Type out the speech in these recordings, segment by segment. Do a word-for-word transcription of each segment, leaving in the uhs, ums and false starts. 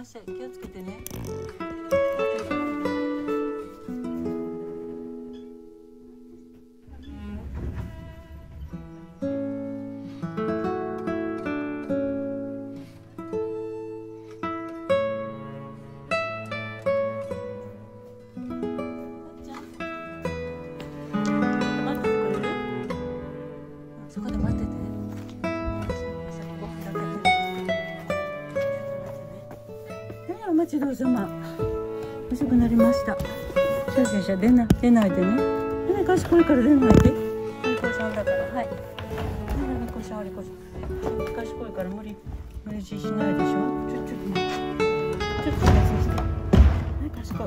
っしゃい。気をつけてね。そこで待ってて。お待ちどうさま。遅くなりました。シャシャシャ出な出ないでね。ね、賢いから出ないで。お利口さんだから、はい。お利口さんお利口さん。賢いから無理無理強いしないでしょ。ちょちょっと待って。ちょっと安心して。はい、賢い。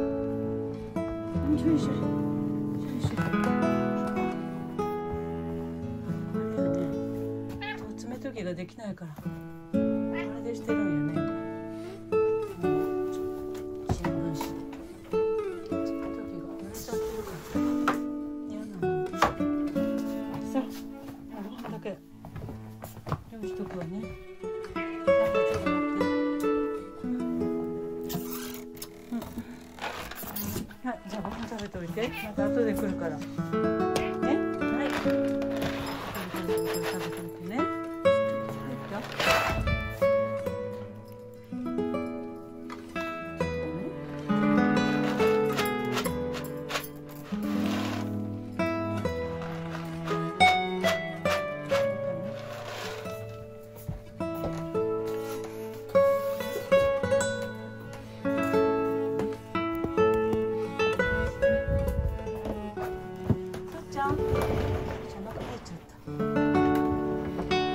ちょいしょい。ちょいしょい。あれよね。爪研ぎができないから。あれでしてるんよね。用意しとくわね。ちょっと待って。うん、はい、じゃあご飯食べておいて。また後で来るから。ね、はい。これ食べておいてね。はい、じゃあ。じゃあ、お腹入っちゃった。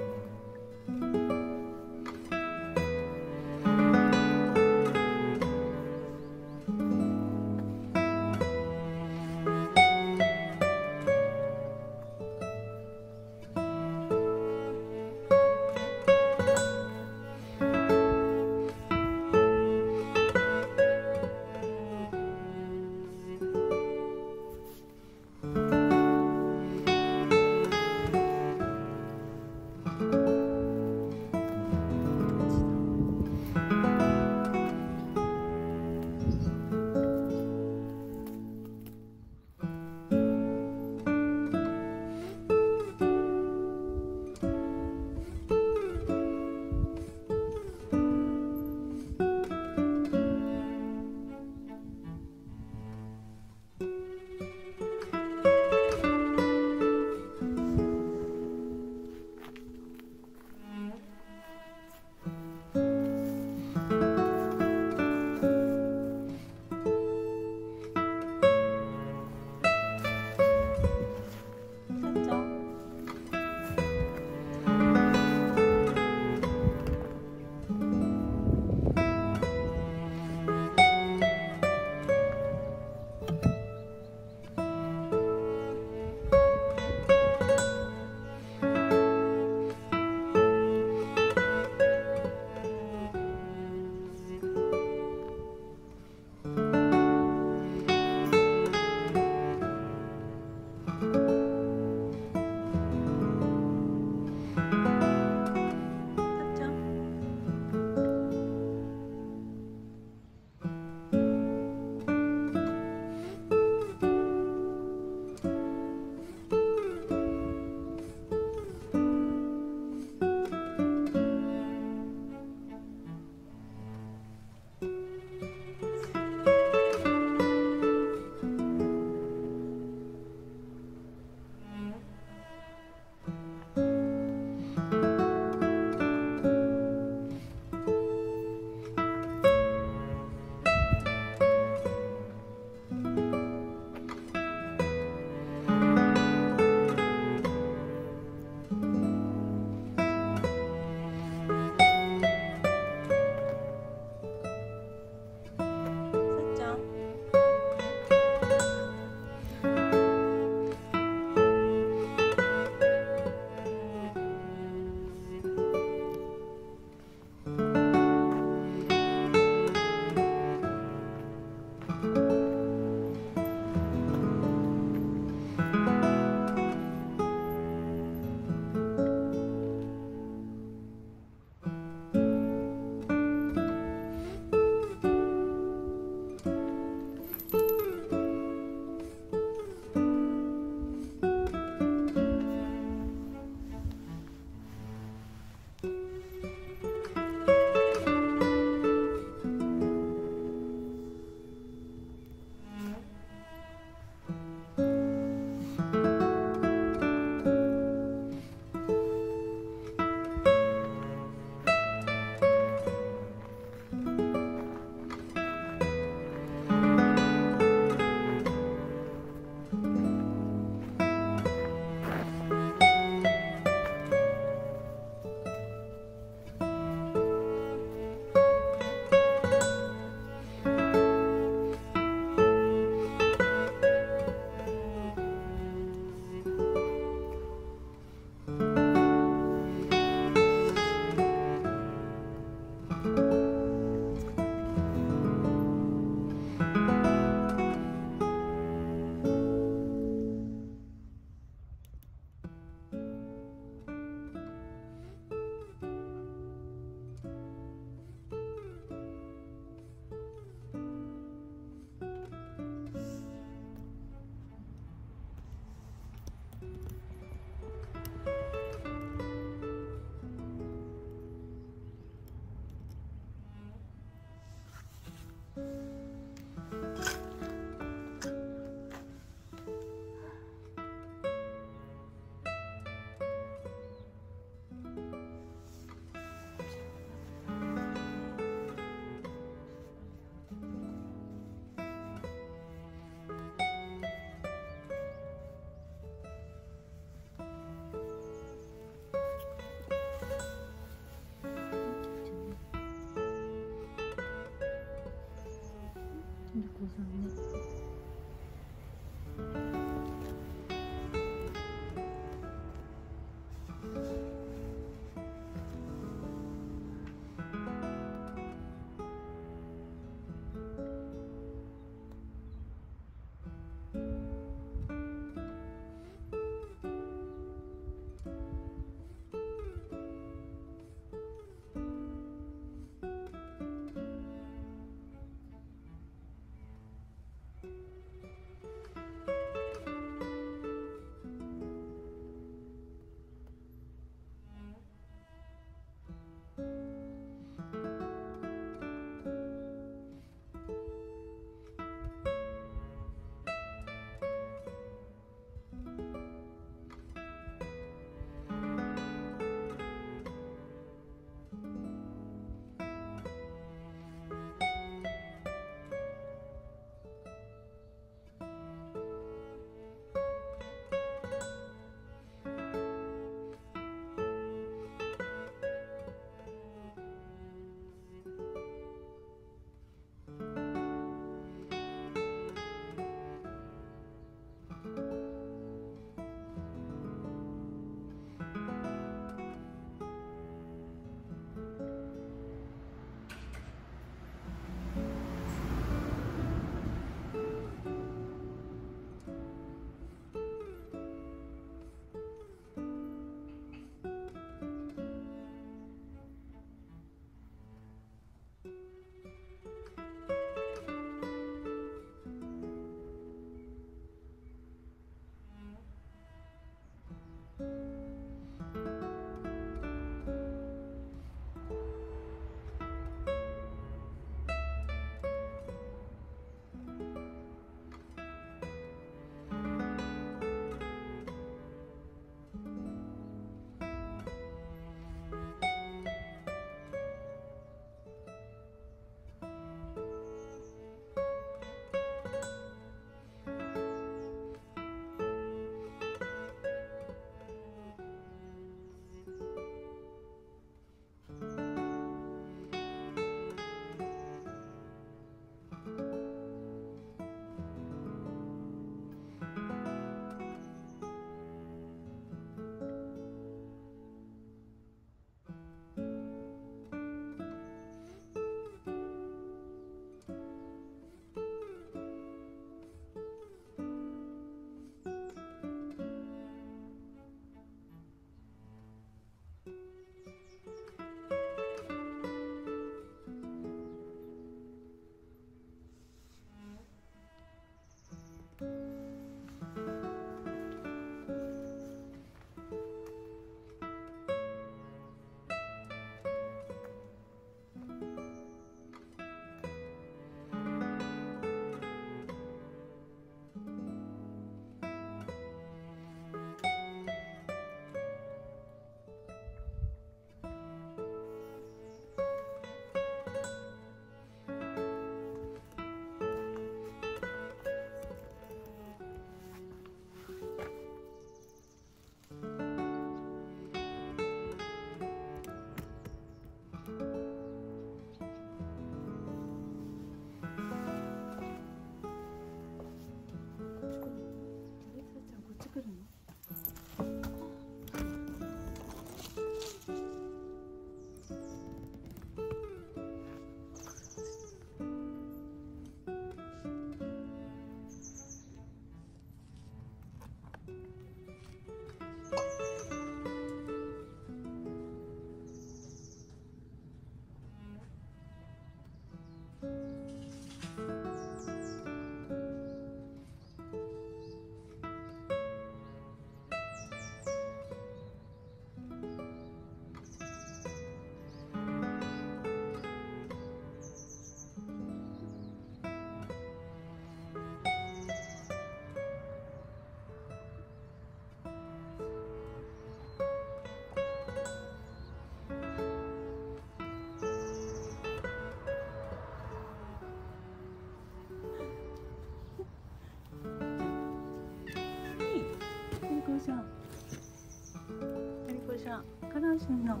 ちゃん、マリコちゃん、カランしてんの。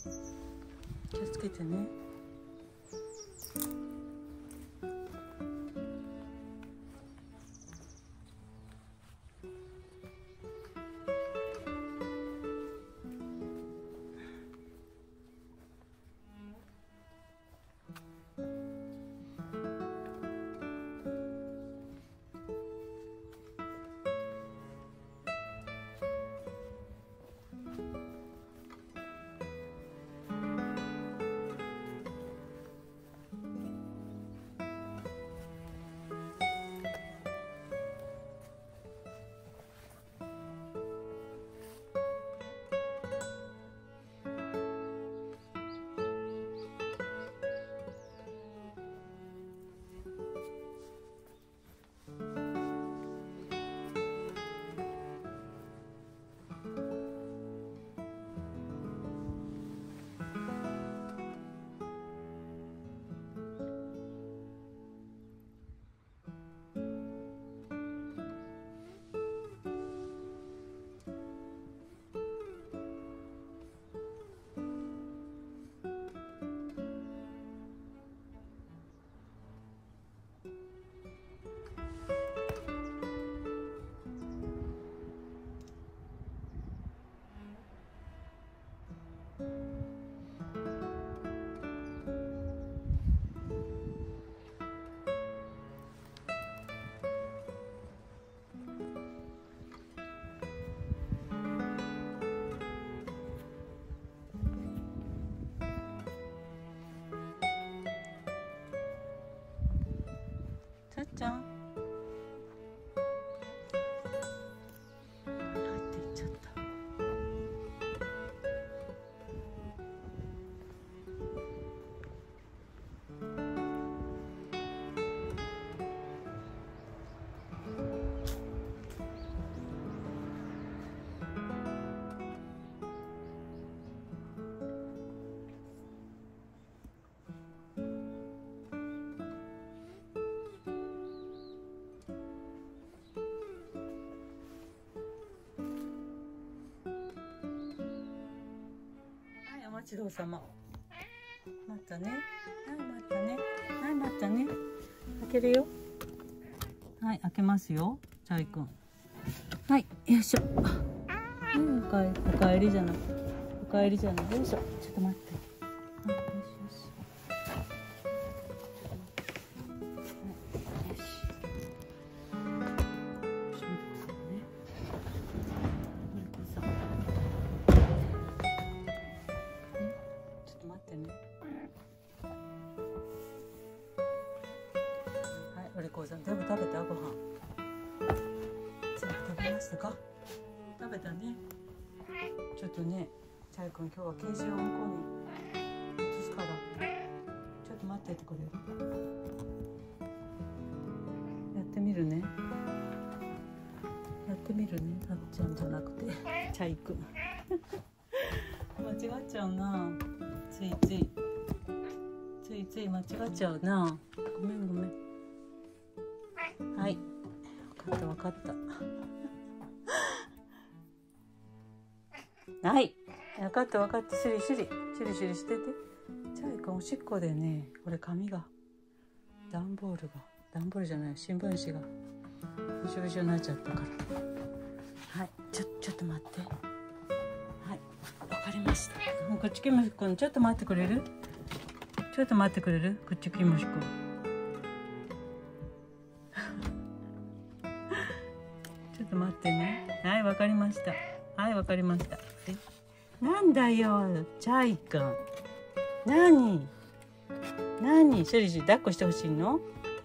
気をつけてね。さっちゃん入っていっちゃった。お待ちどうさま。待ったね。はい、待ったね。はい、待ったね。開けるよ。はい、開けますよ。チャイくん。はい、よいしょ。うん、おかえり、おかえりじゃない。おかえりじゃない。よいしょ。ちょっと待って。はい、よしよし。はい、よし。閉めてくださいね。マリコさん。ちょっと待ってね。はい、お利口さん、全部食べたご飯。全部食べましたか？食べたね。ちょっとね、チャイ君今日はケージを向こうに移すから、ちょっと待っててくれる？やってみるね。やってみるね。あっちゃんじゃなくて、チャイ君。間違っちゃうな。ついつい。ついつい間違っちゃうな。ごめんごめん。はい。分かった分かった。はい。分かった分かった。シュリシュリ。シュリシュリしてて。チャイ君おしっこでね、これ紙が、段ボールが、段ボールじゃない、新聞紙が、びしょびしょになっちゃったから。はい。ちょ、ちょっと待って。はい。わかりました。こっちきもしくん、ちょっと待ってくれる？ちょっと待ってくれる？こっちきもしくん。ちょっと待ってね。はい、わかりました。はい、わかりました。え、なんだよ、チャイくん。なに？なに？シュリシュリ抱っこしてほしいの？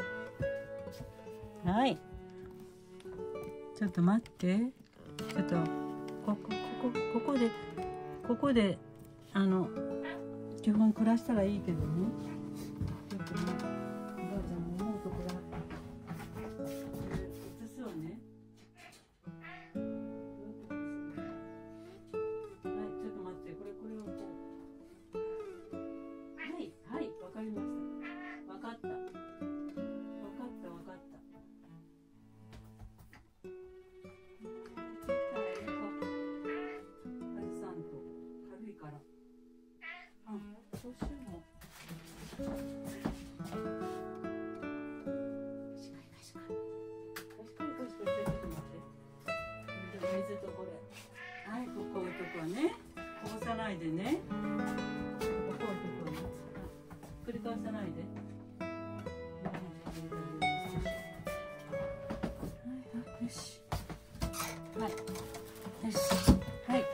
はい。ちょっと待って。ちょっと、ここ、ここ、ここで、ここで、あの、基本暮らしたらいいけどね。ちょっとね、おばあちゃんの思うところ移すわね。はい、ちょっと待って、これ、これをこう。はい、はい、わかりました。わかった。わかった、わかった。軽いから。 そうしよう。水とこれ。はい、ここ置いとくわね。こぼさないでね。ここ置いとくわね。繰り返さないで。よし。はい。よし。はい。はい。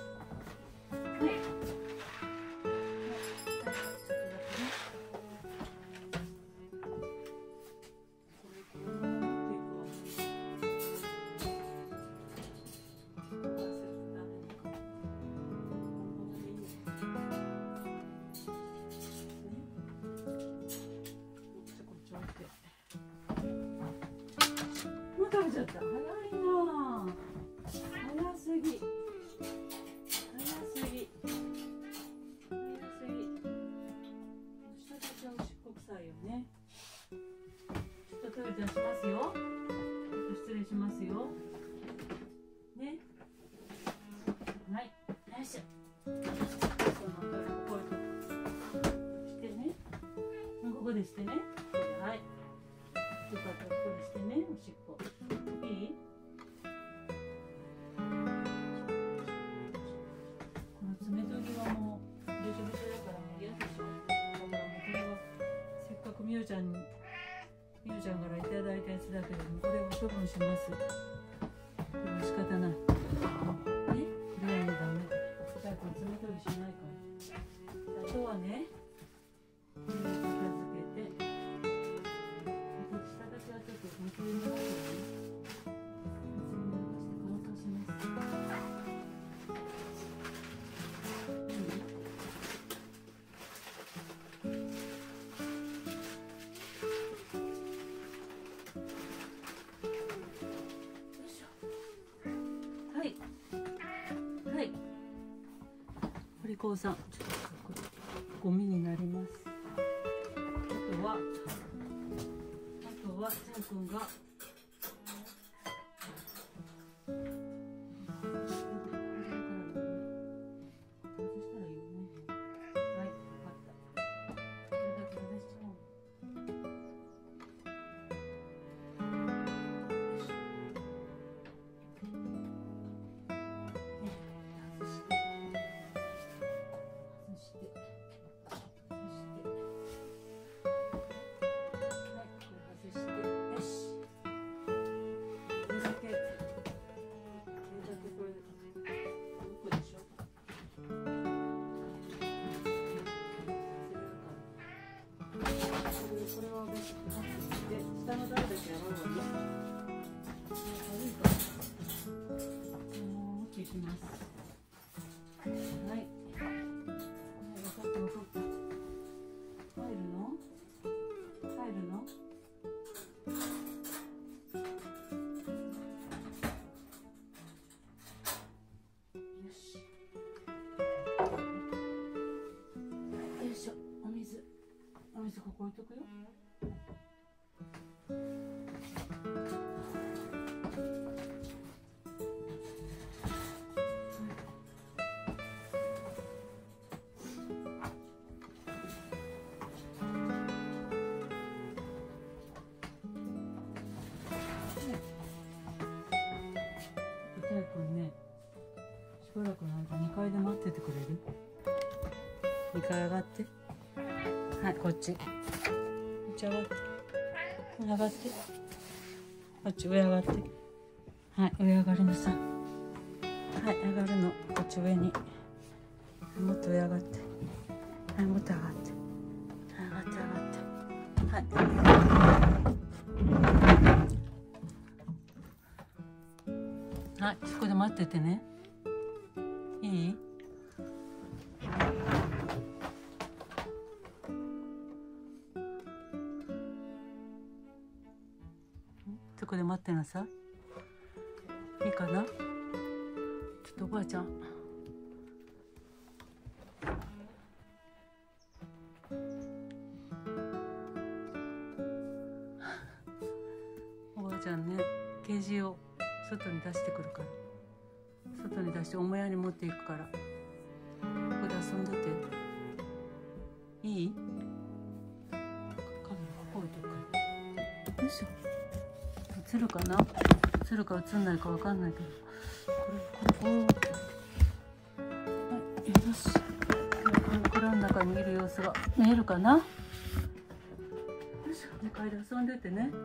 食べちゃった。早いな。早すぎ。早すぎ。早すぎ。下たちはおしっこ臭いよね。ちょっとトイレ出しますよ。ちょっと失礼しますよ。ね。はい。よいしょ。そのトイレここしてね。ここでしてね。はい。よかったらここでしてね。おしっこ。いい？この爪研ぎはもうびしょびしょだからもう嫌でしょ。だからもうこれはせっかくみゆちゃんにみゆちゃんからいただいたやつだけどもこれを処分します。これは仕方ない。ね？これはねダメ。じゃあこれ爪研ぎしないから。あとはね、これを片付けて、こっち下だけはちょっと水に流すよね。お利口さん、ちょっとこれゴミになります。あとは、あとは、ちゃんくんが。ここ置いとくよ。たいくんね、しばらくの間にかいで待っててくれる？にかい上がって。はい、こっち。こっち上がって。上がって。こっち上上がって。はい、上上がりなさい。はい、上がるの。こっち上に。もっと上上がって。はい、もっと上がって。上がって上がって。はい。はい、そこで待っててね。いい？そこで待ってなさい。いいかな？ちょっとおばあちゃん。おばあちゃんね、ケージを外に出してくるから。外に出して母屋に持っていくから。ここで遊んでて。 いい？カメラここ置いとくから。よいしょ。映るかな？映るか映んないかわかんないけど。これ、これ、こう。はい、よし。蔵の中にいる様子が見えるかな？よいしょ。にかいで遊んでてね。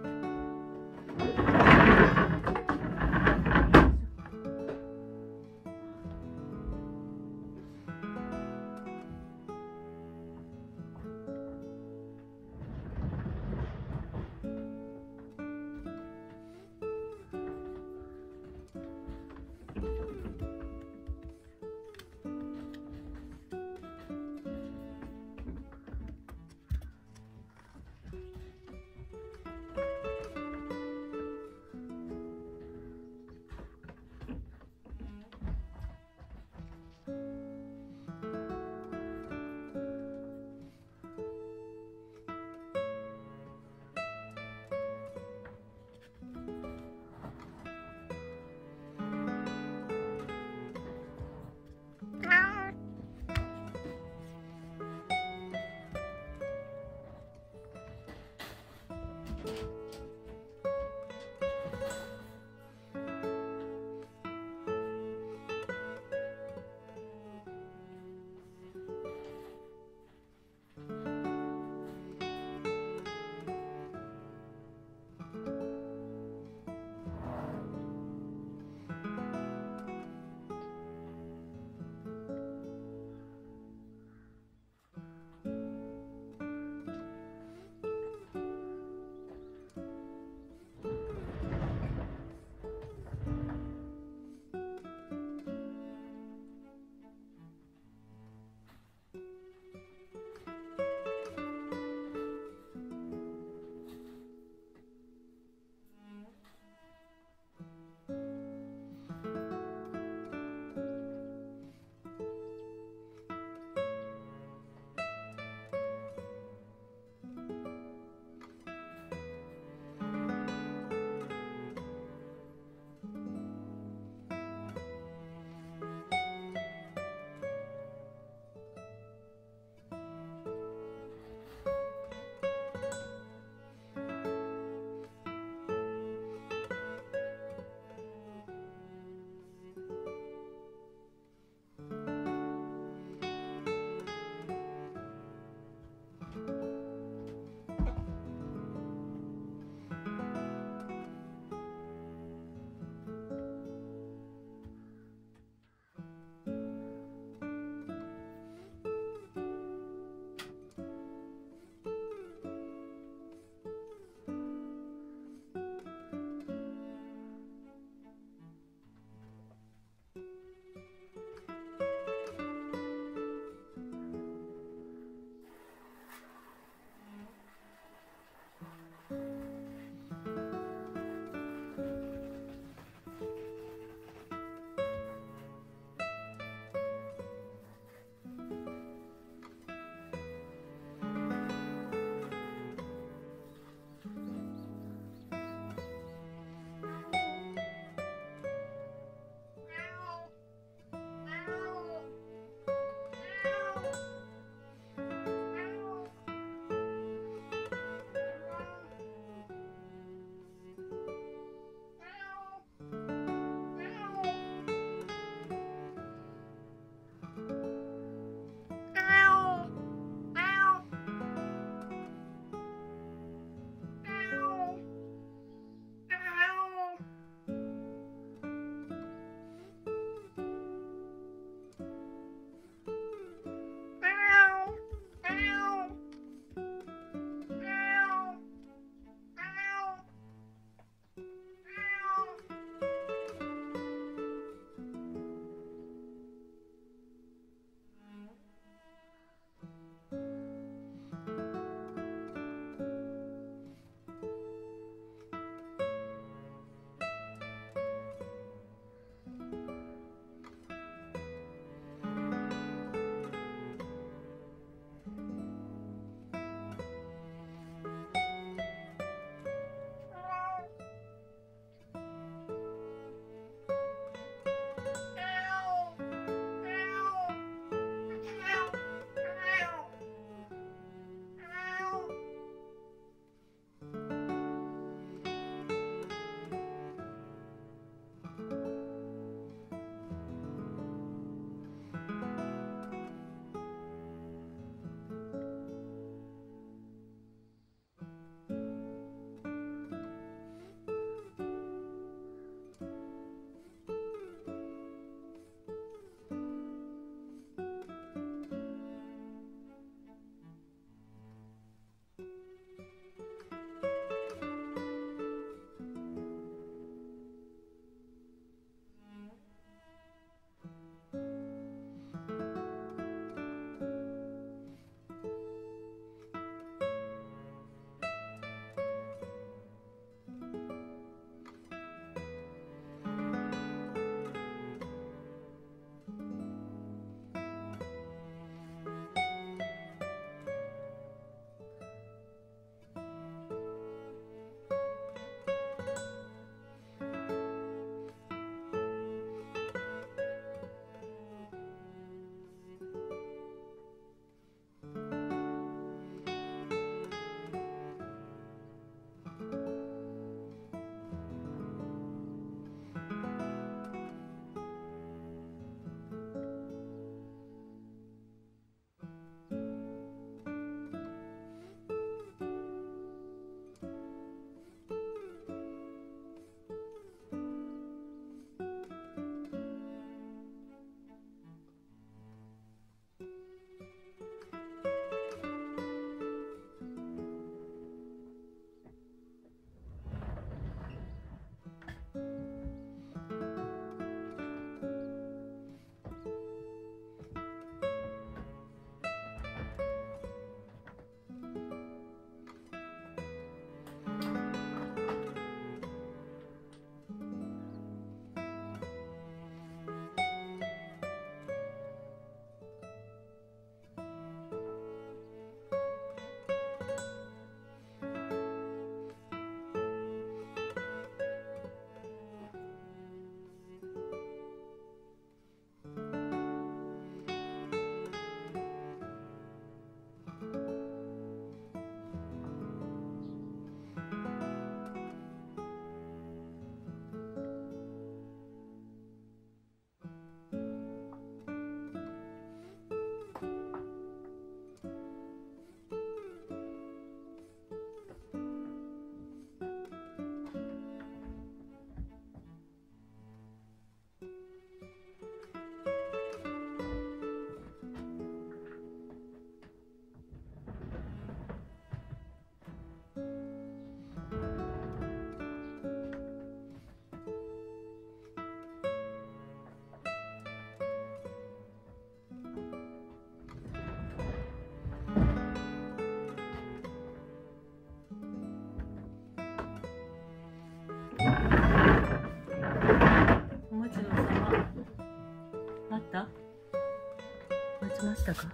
したか？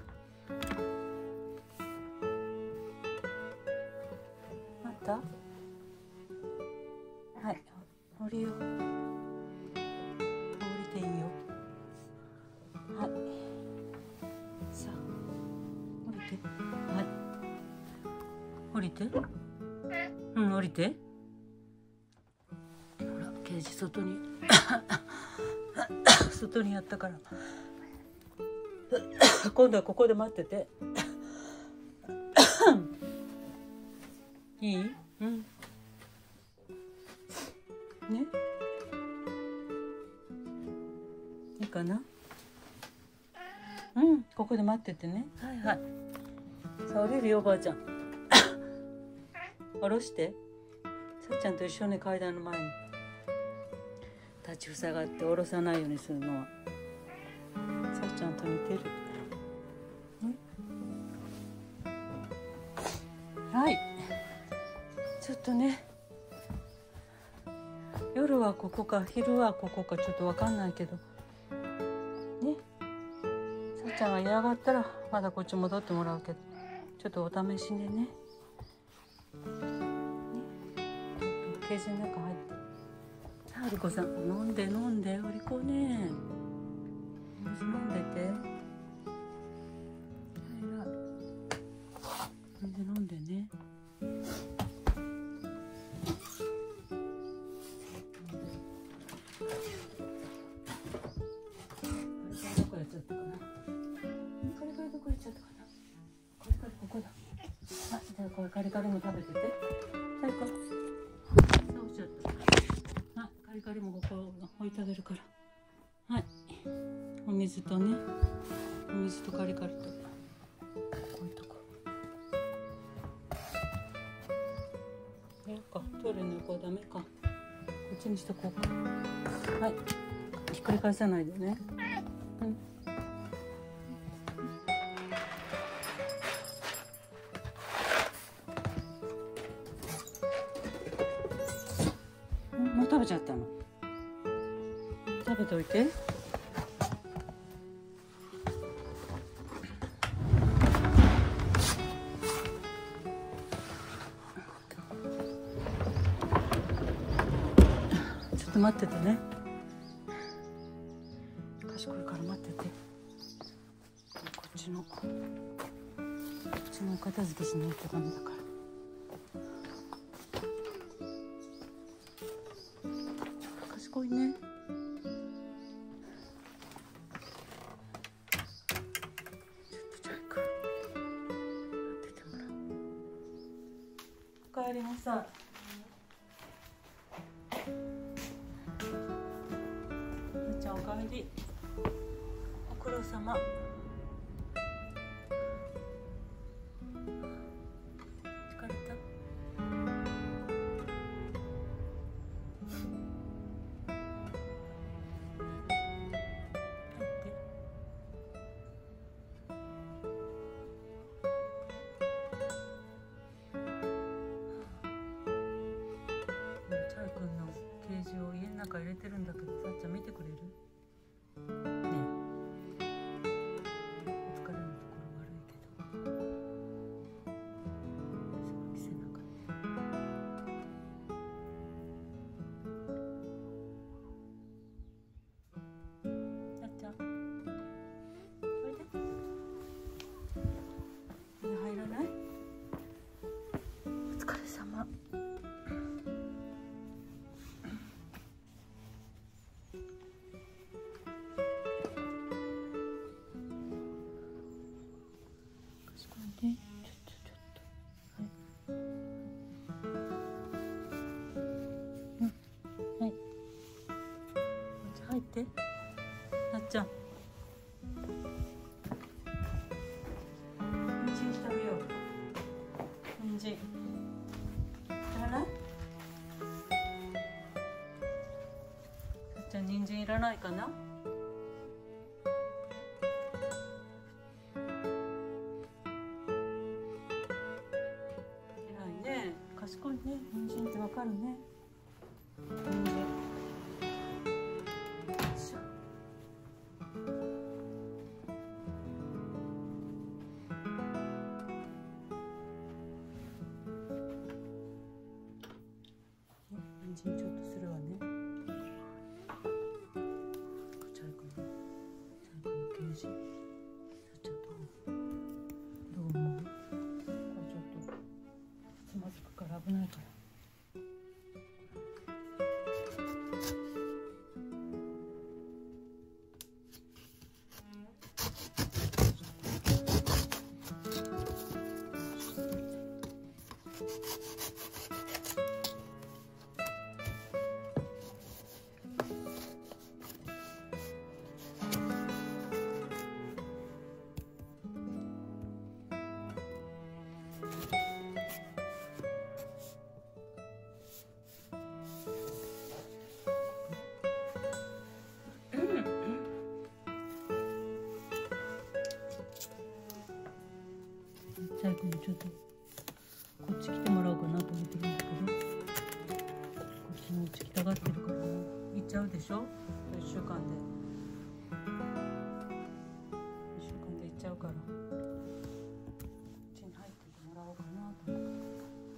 また？はい、降りよう。降りていいよ。はい。さあ、降りて。はい。降りて。うん、降りて。ほら、ケージ外に外にやったから。今度はここで待ってて。いい？うん。ね。いいかな？うん、ここで待っててね。はいはい。さあ降りるよおばあちゃん。下ろして。さっちゃんと一緒に階段の前に立ちふさがって下ろさないようにするのはさっちゃんと似てる。はい。ちょっとね。夜はここか昼はここかちょっと分かんないけどね。さっちゃんが嫌がったらまだこっち戻ってもらうけどちょっとお試しでね。ねケージの中入って。さあおりこさん飲んで飲んでおりこね。水飲んでて。飲んで飲んでね。これカリカリも食べてて。最高。倒しちゃった。あ、カリカリもここ置いてあげるから。はい。お水とね。お水とカリカリと。こういうとこ。やるか。トイレの横はダメか。こっちにしとこうか。はい。ひっくり返さないでね。うん。もう食べちゃったの。食べておいて。ちょっと待っててね。賢いから待ってて。こっちのこっちのお片付けしないとダメだから。賢いね。ちょっとじゃあ行く。待っててもらおう。お帰りなさい。むーちゃんお帰り。ご苦労様。疲れた？チャイ君のケージを家の中入れてるんだけど、さっちゃん見てくれる？ねえ。お疲れのところ悪いけど。着せなかった。さっちゃん。おいで。入らない？お疲れ様。ちょっとちょっとはいうんはい入ってなっちゃん人参してあげよう人参いらない？じゃあ人参いらないかな？賢いね。人参ってわかるね。人参。よいしょ。 人参ちょっとするわね。チャイコのチャイコのケージ。さっちゃんどうどう思う？これちょっとつまずくから危ないから。チャイ君にちょっとこっち来てもらおうかなと思ってるんだけど、こっちのうち来たがってるから行っちゃうでしょ。いっしゅうかんでいっしゅうかんで行っちゃうから、こっちに入っててもらおうかなと思って。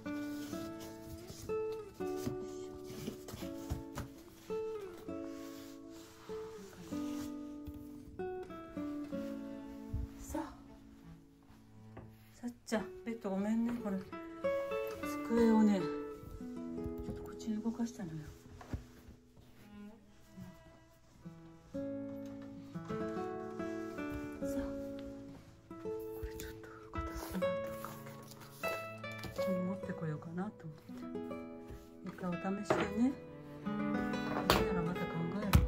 さっちゃん、ベッドごめんね。これ机をね、ちょっとこっちに動かしたのよ。さあ、これちょっと片付けないとあかんけど、ここに持ってこようかなと思って。一回お試しでね。いいならまた考える。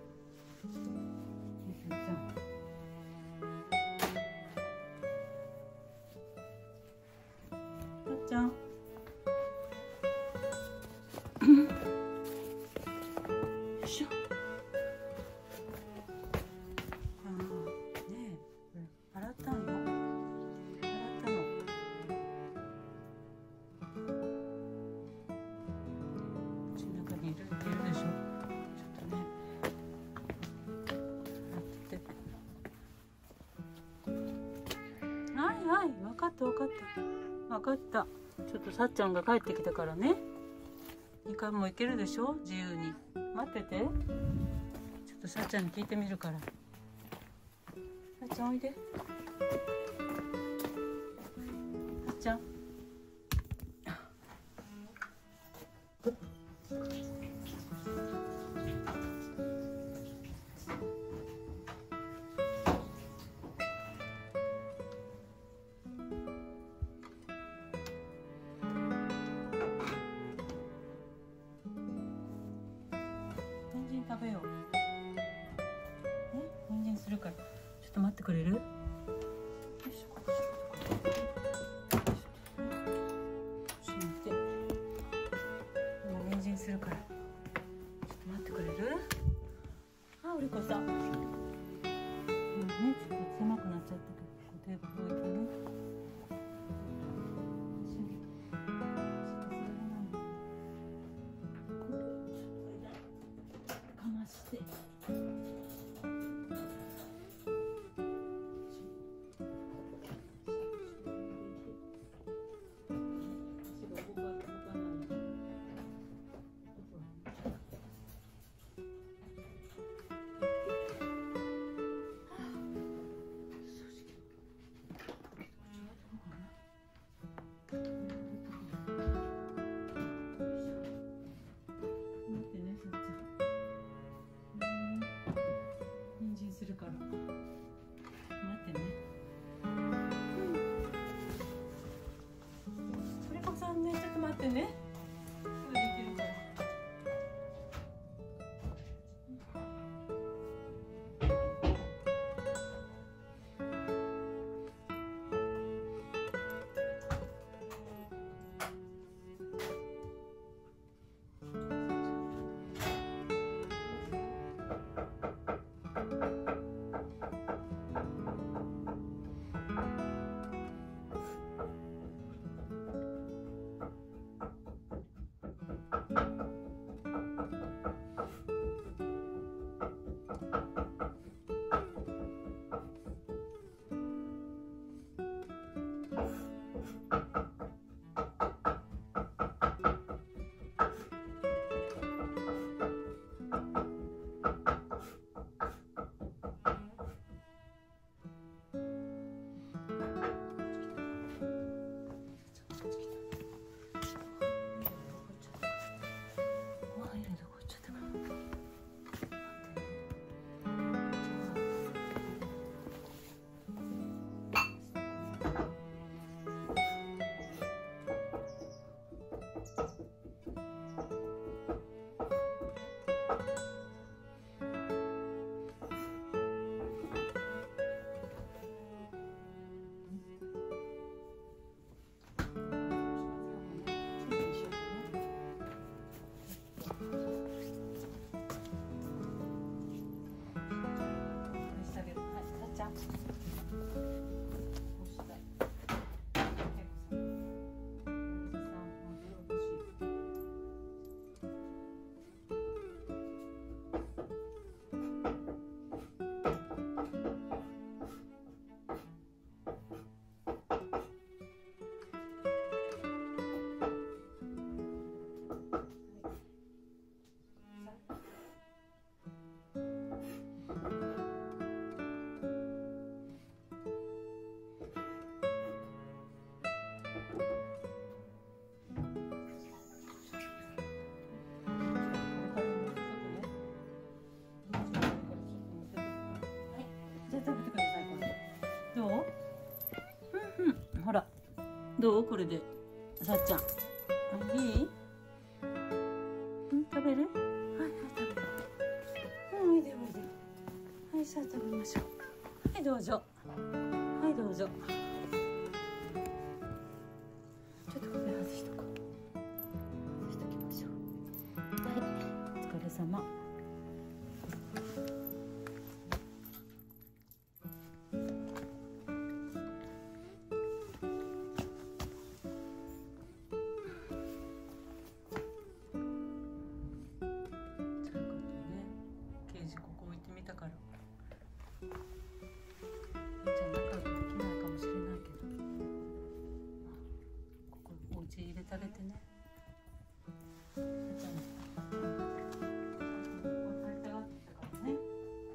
さっちゃん。じゃん。よいしょ。ああ、ねえ、これ洗ったんよ。洗ったの。うちの中にいる、いるでしょ。ちょっとね。洗って。はいはい、分かった分かった。分かった。ちょっとさっちゃんが帰ってきたからね。にかいも行けるでしょ、自由に。待ってて。ちょっとさっちゃんに聞いてみるから。さっちゃんおいで。さっちゃん。食べよう。ね、人参するから、ちょっと待ってくれる？よいしょ、こっち。こっちにいて。今人参するから、ちょっと待ってくれる？あ、おりこさん。今ね、ちょっと狭くなっちゃったけど、ここテーブル置いてね。するから待ってね。トリコさんね、ちょっと待ってね。すぐできるから。 ほらどうこれでさっちゃんいい？ん食べる？はいはい食べる。うんおいでおいで。はいさあ食べましょう。はいどうぞ。はいどうぞ。ちょっとこれ外しとこう。外しときましょう。はいお疲れ様。だからじゃあ仲良くできないかもしれないけど、ここお家入れてあげてね。じゃあ与えたがってたからね。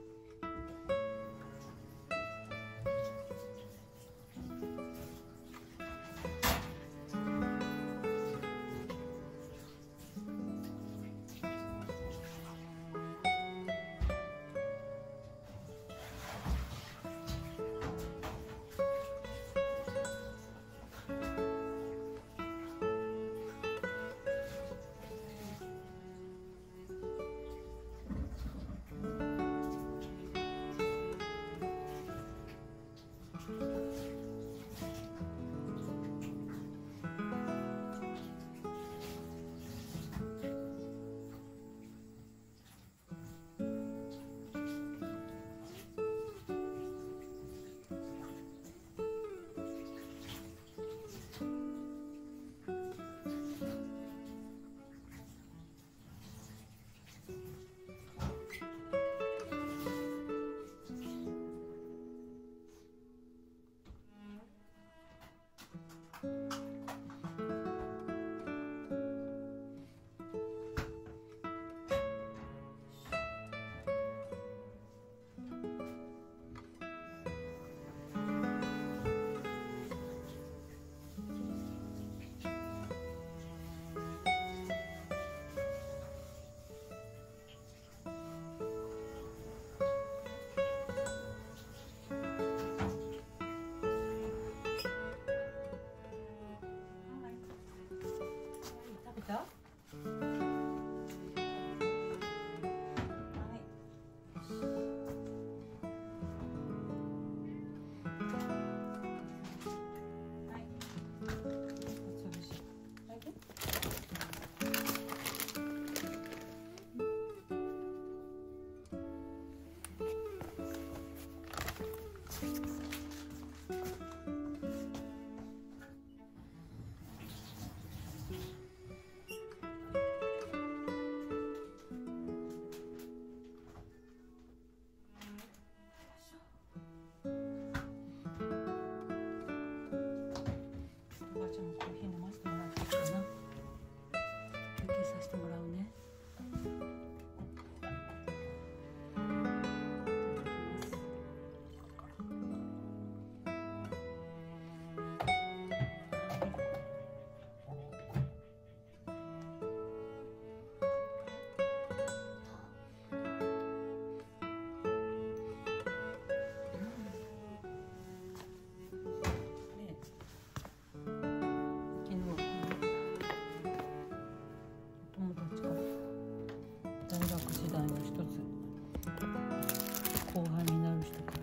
後輩になる人から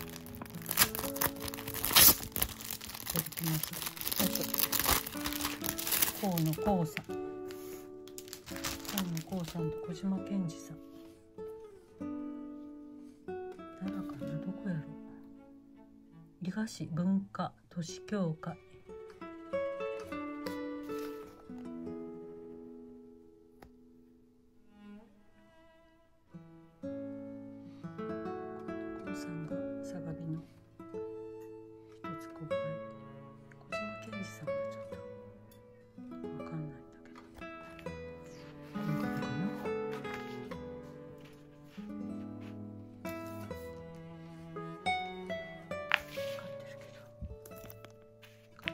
出てきます。あと河野光さん、河野光さんと小島健二さん、誰かな、どこやろう。伊賀市文化都市協会。さんが相模の一つ後輩、小島健二さんがちょっとわかんないんだけど、この方かな。分かってるけど、分かって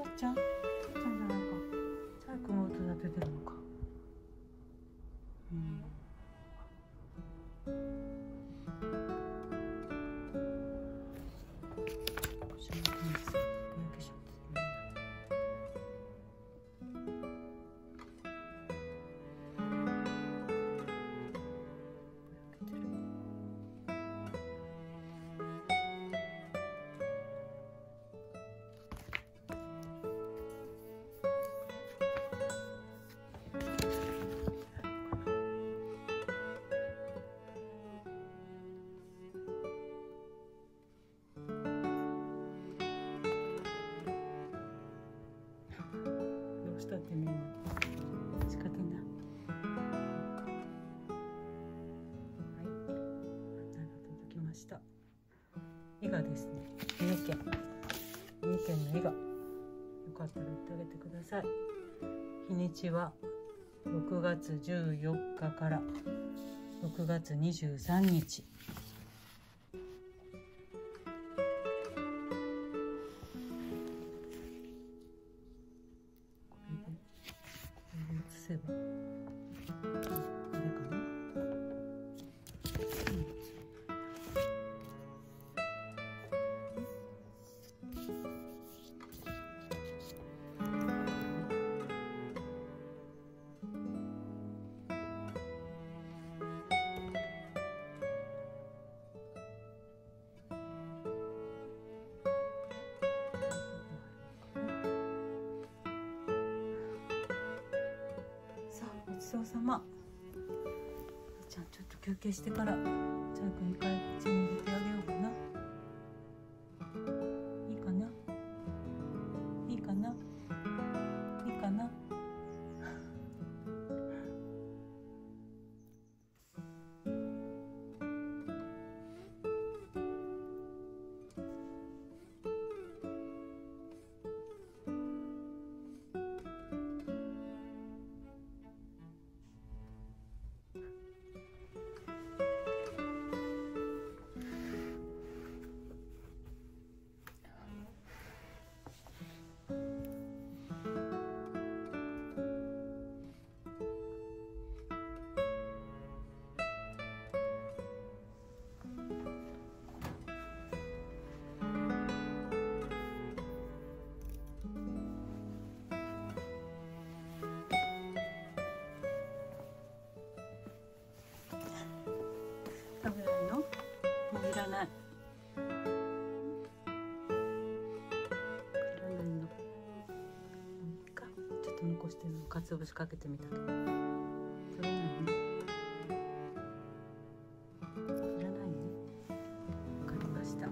っちゃんちゃんじゃないか。チャイ君が音立ててるのか。うん。どうしたってみんな仕方ない。はい、なるほど、届きました。伊賀ですね。三重県三重県の伊賀、よかったら行ってあげてください。日にちはろくがつじゅうよっかからろくがつにじゅうさんにち。せばこれかな。ごちそうさま。じゃあちょっと休憩してからチャイ君一回口に入れてあげようかな。いいかな、いいかな、いいかな。食べないの？もういらない。いらないの。もういいか。ちょっと残してるの、かつお節かけてみたけど。食べないの？いらないの？わかりました。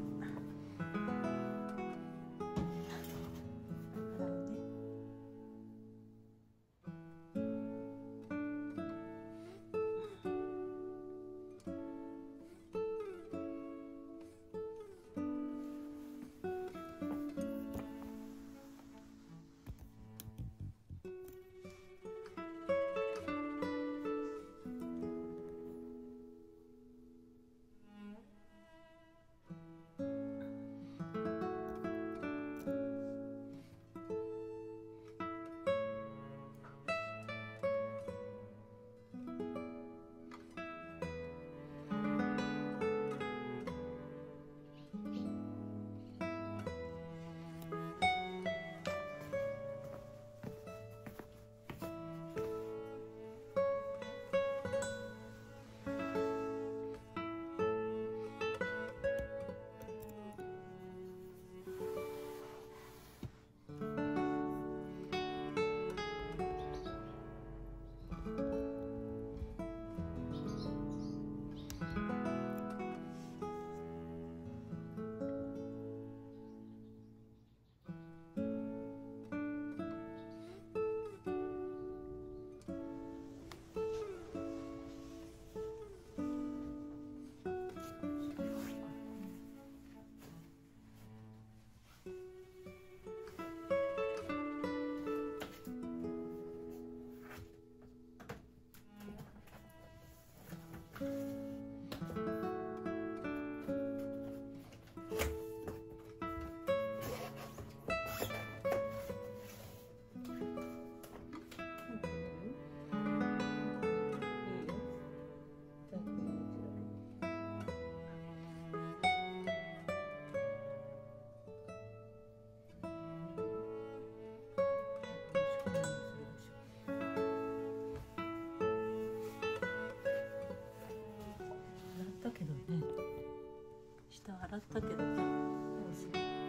ったけどさ、どうする？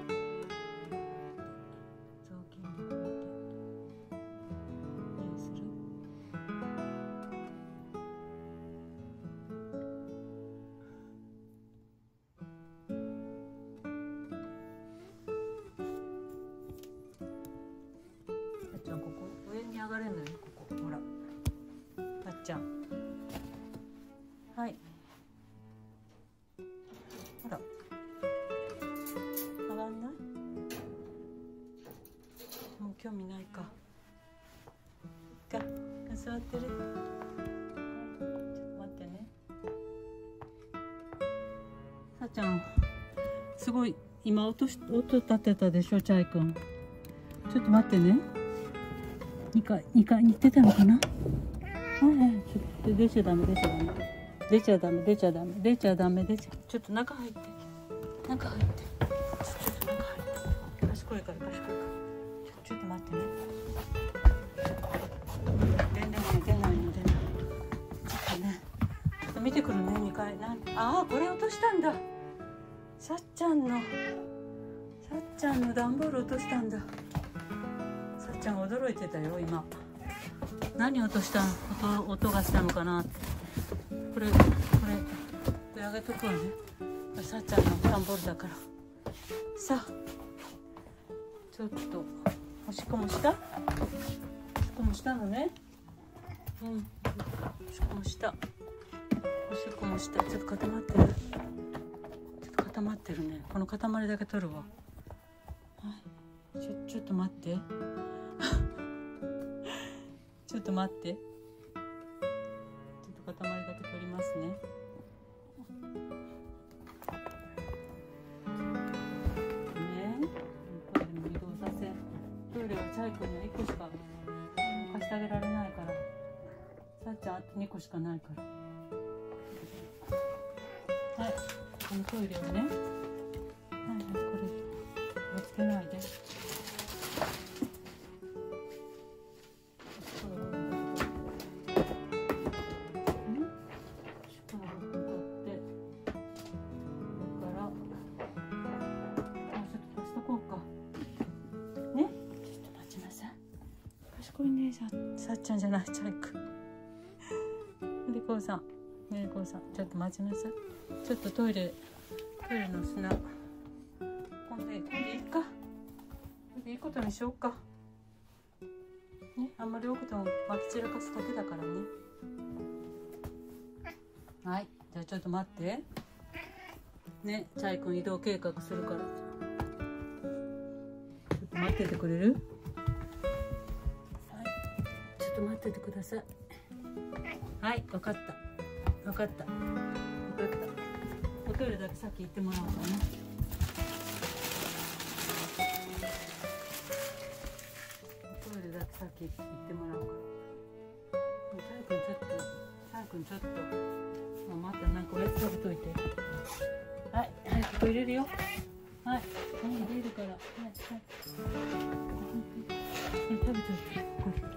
雑巾でこうやってどうする？たっちゃん、ここ上に上がれんのよ、ここほら。たっちゃん、はい、ほら上がんない？もう興味ないか。が座ってる。ちょっと待ってね。さっちゃん、すごい今音し音立てたでしょ、チャイ君。ちょっと待ってね。にかいにかいに行ってたのかな。はいはい、ちょっと出ちゃダメ、出ちゃダメ、出ちゃダメ、出ちゃダメ、出ちゃダメ、出ちゃ、ちょっと中入って、中入って、ちょっと中入って、賢いから賢いから、ちょちょっと待ってね。出ない出ないの出ない。ちょっとね、ちょっと見てくるね、にかい。なん、ああ、これ落としたんだ。さっちゃんの、さっちゃんの段ボール落としたんだ。さっちゃんが驚いてたよ今。何落としたの、音、音がしたのかなって。これこれこれあげとくわね。これさっちゃんの段ボールだから。さあちょっとおしっこもした？おしっこもしたのね。うん、おしっこもした。おしっこもした。ちょっと固まってる。ちょっと固まってるね。この塊だけ取るわ。はい、ちょちょっと待って。ちょっと待って。ちょっと塊だけ取りますね。ね、トイレも移動させ。トイレはチャイ君にはいっこしか貸してあげられないから。さっちゃんあとにこしかないから。はい、このトイレをね。はいはい、これ気をつけないで。これね、さ、さっちゃんじゃない、チャイ君。で、こうさん、ね、こうさん、ちょっと待ちなさい。ちょっとトイレ、トイレの砂。こんで、こんでいいか。これでいいことにしようか。ね、あんまり多くても、まき散らかすだけだからね。はい、じゃあ、ちょっと待って。ね、チャイ君移動計画するから。ちょっと待っててくれる？ちょっと待っててください。はい、分かった。分かった。分かった。おトイレだけさっき行ってもらおうかな。おトイレだけさっき行ってもらおうか。チャイ君ちょっと、チャイ君ちょっと、もうまたなんかおやつ食べといて。はい、はい、ここ入れるよ。はい、ここに入れるから。はい、はい。食べといて。これ。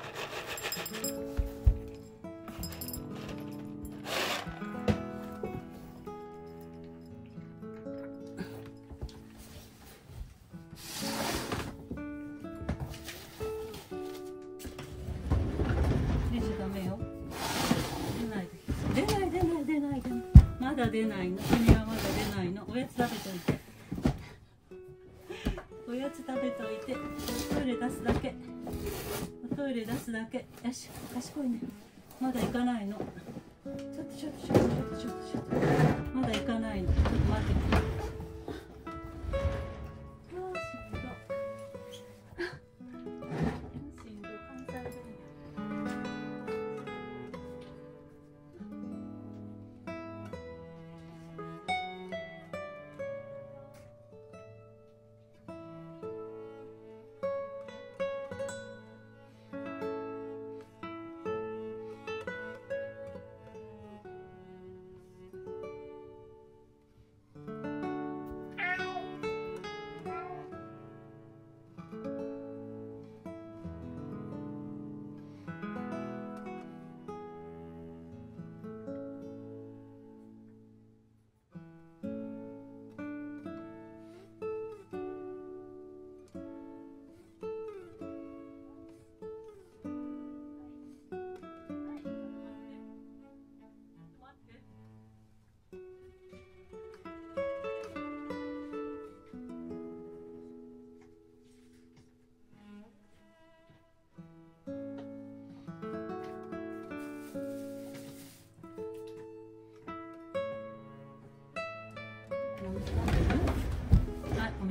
まだ出ないの。君はまだ出ないの。おやつ食べといて。おやつ食べといて。トイレ出すだけ。トイレ出すだけ。よし、賢いね。まだ行かないの。ちょっとちょっとちょっとちょっとちょっとちょっと。まだ行かないの。ちょっと待って。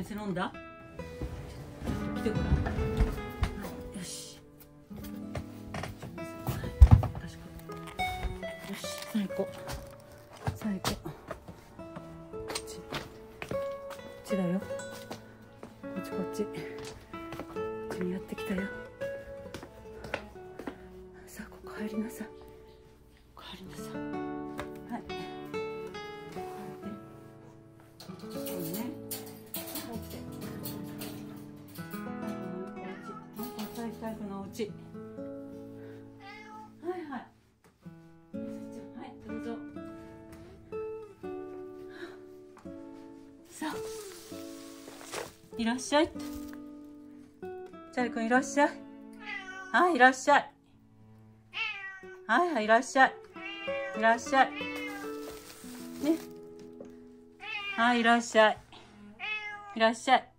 水飲んだ？来てごらん。はい、よし。よし、最高。最高。こっち。こっちだよ。こっちこっち。こっちにやってきたよ。さあ、ここ帰りなさい。帰りなさい。はい。そうね。最後のお家。はいはい。はい、どうぞ。さあ。いらっしゃい。チャイ君いらっしゃい。はい、いらっしゃい。はいはい、いらっしゃい。いらっしゃい。ね。はい、いらっしゃい。いらっしゃい。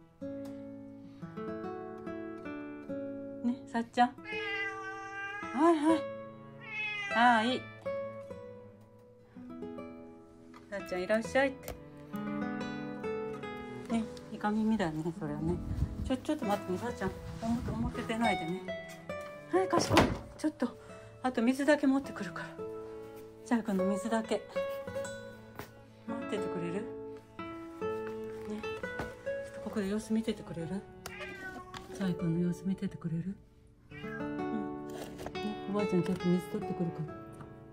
ね、さっちゃん。はいはい。はい。さっちゃんいらっしゃいって。ね、イカ耳だね、それはね。ちょ、ちょっと待ってね、さっちゃん。表、表出ないでね。はい、賢い。ちょっと、あと水だけ持ってくるから。チャイ君の水だけ。待っててくれる？ね。ちょっとここで様子見ててくれる？チャイ君の様子見ててくれる？うん。ね、おばあちゃんちょっと水取ってくるから。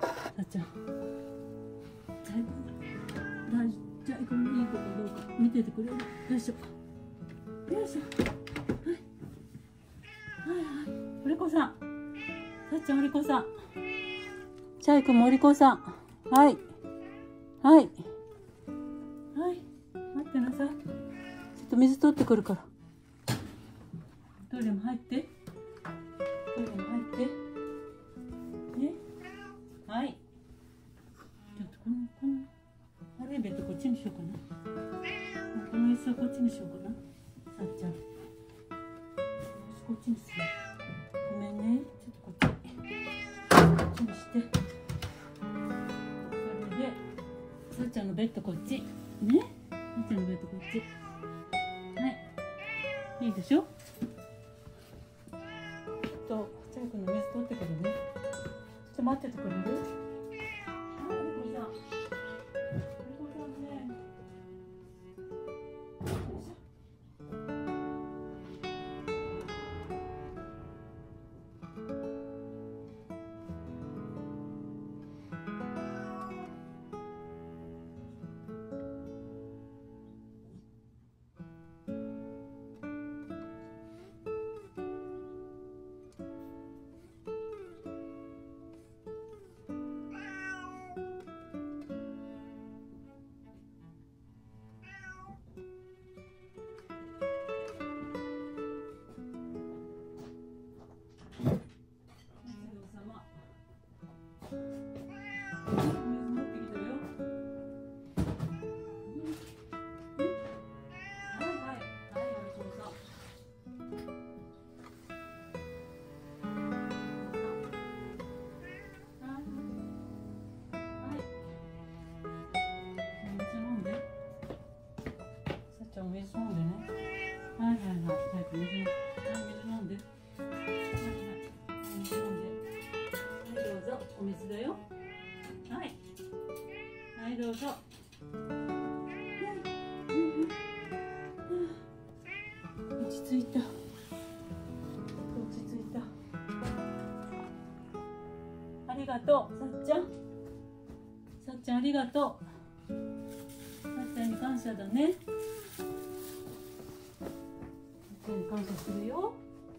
さっちゃん。チャイ君、大丈夫。チャイ君のいい子かどうか見ててくれる？よいしょ。よいしょ。はい。はいはい。おりこさん。さっちゃん、おりこさん。チャイ君もおりこさん。はい。はい。はい。待ってなさい。ちょっと水取ってくるから。トイレも入って。トイレも入って。ね。はい。ちょっとこの、この、悪いベッドこっちにしようかな。この椅子はこっちにしようかな。さっちゃん。こっちにする。ごめんね。ちょっとこっち。こっちにして。それで、さっちゃんのベッドこっち。ね。さっちゃんのベッドこっち。はい。いいでしょ？と、チャイ君の水取ってくるね。ちょっと待っててくれる？はい、おりこさん。おりこさんね。お水飲んでね。はいはいはい。早く水飲んで。はい、水飲んで。はいはい。水飲んで。はい、どうぞ。お水だよ。はい。はい、どうぞ。落ち着いた。落ち着いた。ありがとう、さっちゃん。さっちゃんありがとう。さっちゃんに感謝だね。感謝するよ。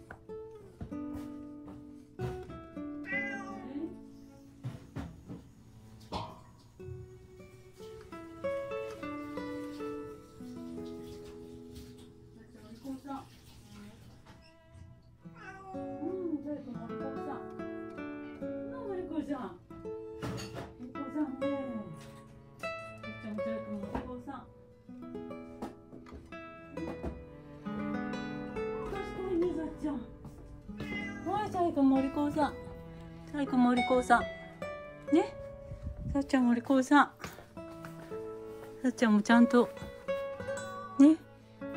チャイ君もお利口さん。チャイ君もお利口さん。ね。さっちゃんもお利口さん。さっちゃんもちゃんと。ね。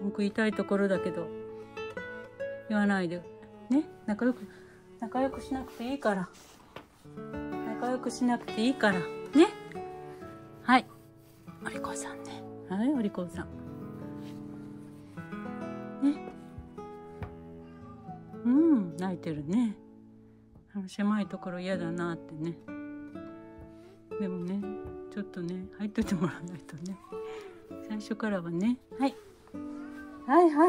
文句言いたいところだけど言わないでね。仲良く仲良くしなくていいから仲良くしなくていいからね。はい、お利口さんね。はい、お利口さんね。うん、泣いてるね。あの狭いところ嫌だなってね。でもね、ちょっとね入っといてもらわないとね、最初からはね。はい、はいはい、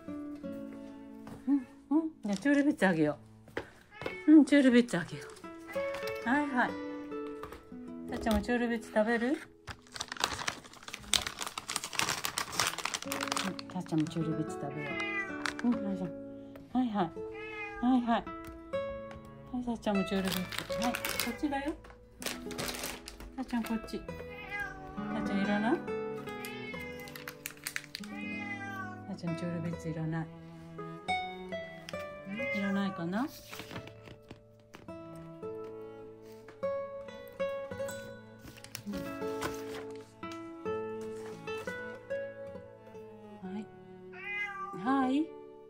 うんうん、じゃあチュールベッツあげよう。うん、チュールベッツあげよう。はいはい。さっちゃんもチュールベッツ食べる？さっちゃんもチュールベッツ食べよう。うん、はいはいはいはいはい。はい、さっちゃんもチュールベッツ。はい、こっちだよ。さっちゃんこっち。さっちゃんいらない？さっちゃんチュールベッツいらない。いらないかな？はい。はい。はい。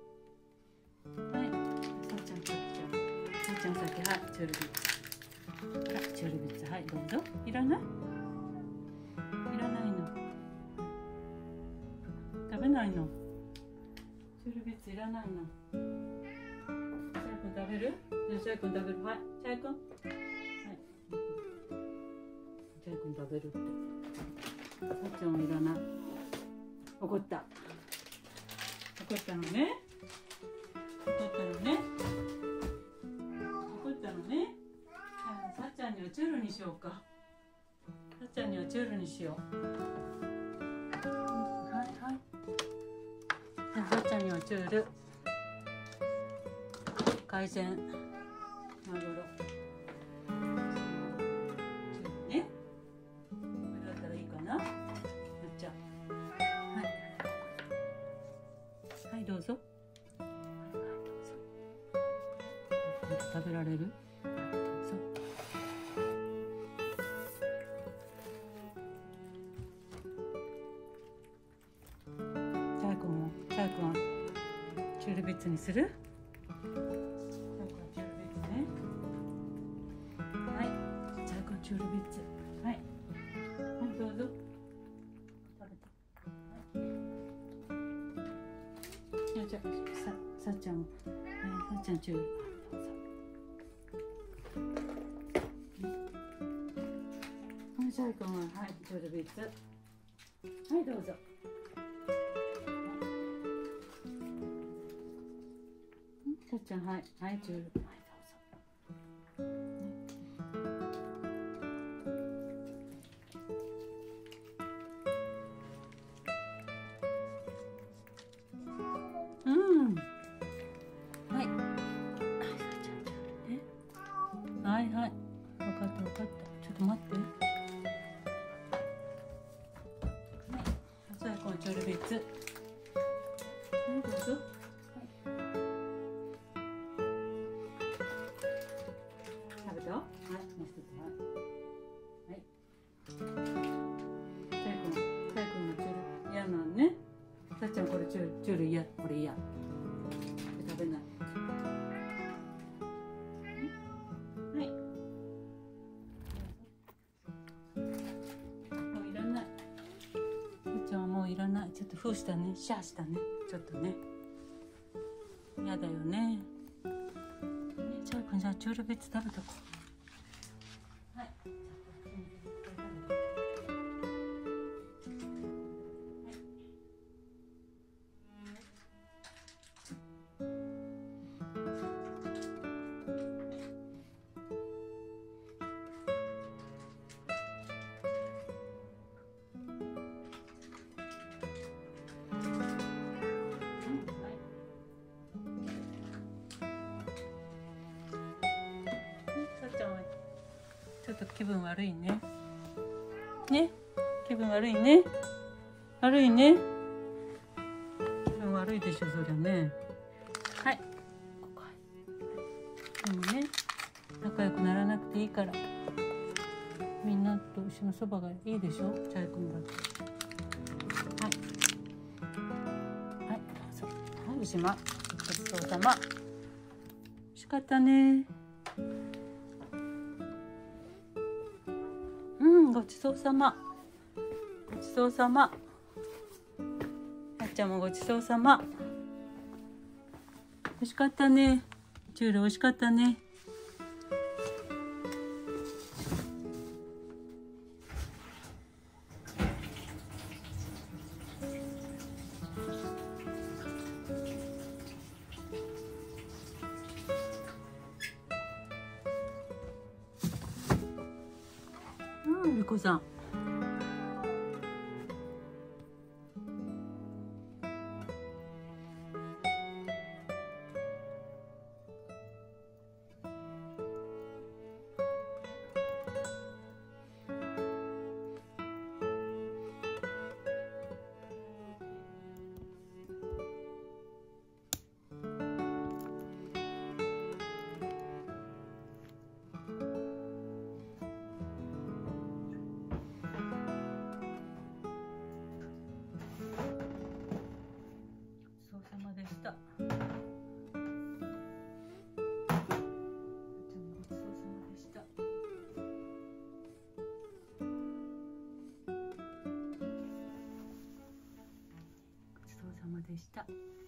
さっちゃん、さっちゃん。さっちゃん先、はい、チュールベッツ。はい、チュールベッツ、はい、どうぞ。いらない？いらないの。食べないの。チュールベッツいらないの。シャイ君食べる？じゃあシャイ君食べる。はい、シャイ君。はい。シャイ君食べるって。さっちゃんはいらない。怒った。怒ったのね。怒ったのね。怒ったのね。さっちゃんにはチュールにしようか。さっちゃんにはチュールにしよう。はいはい。じゃあさっちゃんにはチュール。海鮮マグロ。チュールね。これだったらいいかな。さっちゃん。はい。はい、どうぞ。はいはい、どうぞ。食べられる？チュールベッツにする？チュールベッツね。はい。じゃあこのチュールベッツ。はい。はい、どうぞ。食べて。はい。じゃあささっちゃんも。はい、さっちゃんチュール。どうぞ。はい、じゃあこのはいチュールベッツ。はいどうぞ。さっちゃん、はい、はい、チュール、はい、どうぞ。うん。はい。はい、さっちゃん、チュールね。はい、はい。わかった、わかった。ちょっと待って。はい。さあ、このチュールベッツ。はい、どうぞ。さっちゃんこれチュール、チュール嫌、これ嫌。食べない。はい。もういらない。さっちゃんはもういらない。ちょっとふうしたね、シャーしたね。ちょっとね。嫌だよね。じゃあ、くんじゃあチュールベッツ食べとこう。はい。ちょっと気分悪いね。ね、気分悪いね。悪いね。気分悪いでしょ、そりゃね。はい。ここはい。でもね、仲良くならなくていいから。みんなと一緒のそばがいいでしょ、チャイ君だって。はい。 福島、ごちそうさま。美味しかったね。うん、ごちそうさま。ごちそうさま。あっちゃんもごちそうさま。美味しかったね。チュール美味しかったね。うん、リコさん。でした。ごちそうさまでした。ごちそうさまでした。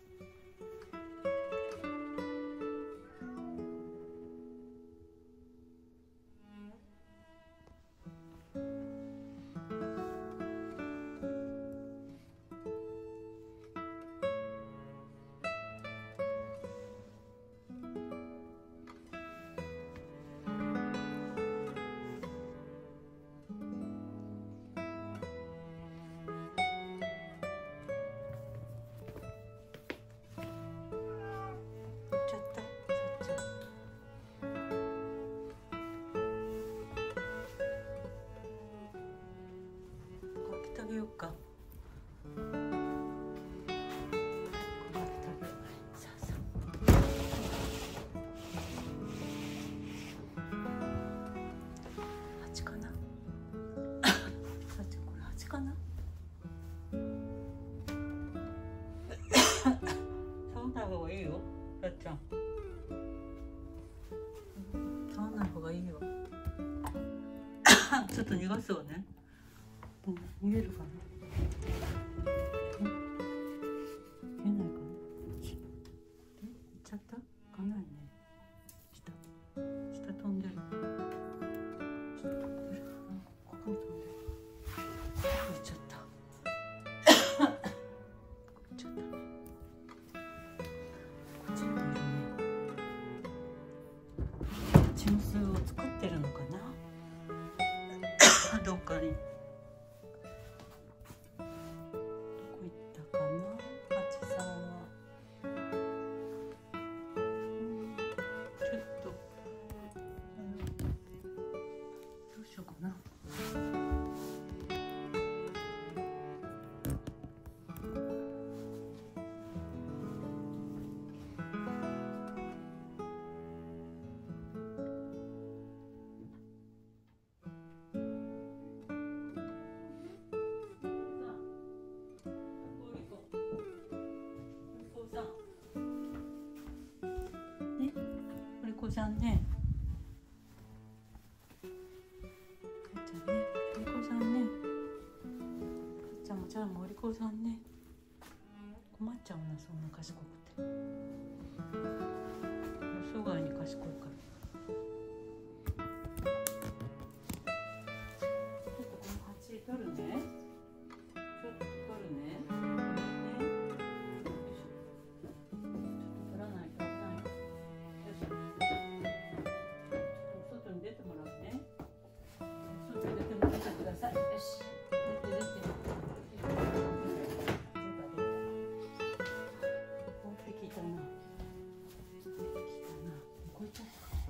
ちょっと、さっちゃん。これ着てあげようか。これ着てあげよう。さあさあ。蜂かな。さっちゃん、これ蜂かな。触んない方がいいよ。さっちゃん。触んない方がいいよ。ちょっと逃がすわね。うん、逃げるかな。うん、逃げないかな。え、行っちゃった？行かないね。下、下飛んでる。下飛んでる。ここに飛んでる。行っちゃった。行っちゃったね。こっちにもいるね。蜂の巣を作ってるのかな。どっかに。どこ行ったかな、蜂さんは。うん、ちょっと、うん、どうしようかな。ね、お利口さんね。かっちゃんね、お利口さんね。かっちゃんもじゃあもお利口さんね。困っちゃうな、そんな賢くて。予想外に賢いから。ちょっとこの鉢取るね。ちょっと取るね。よし、出て出て。出てきたな。出てきたな。こういっちゃった。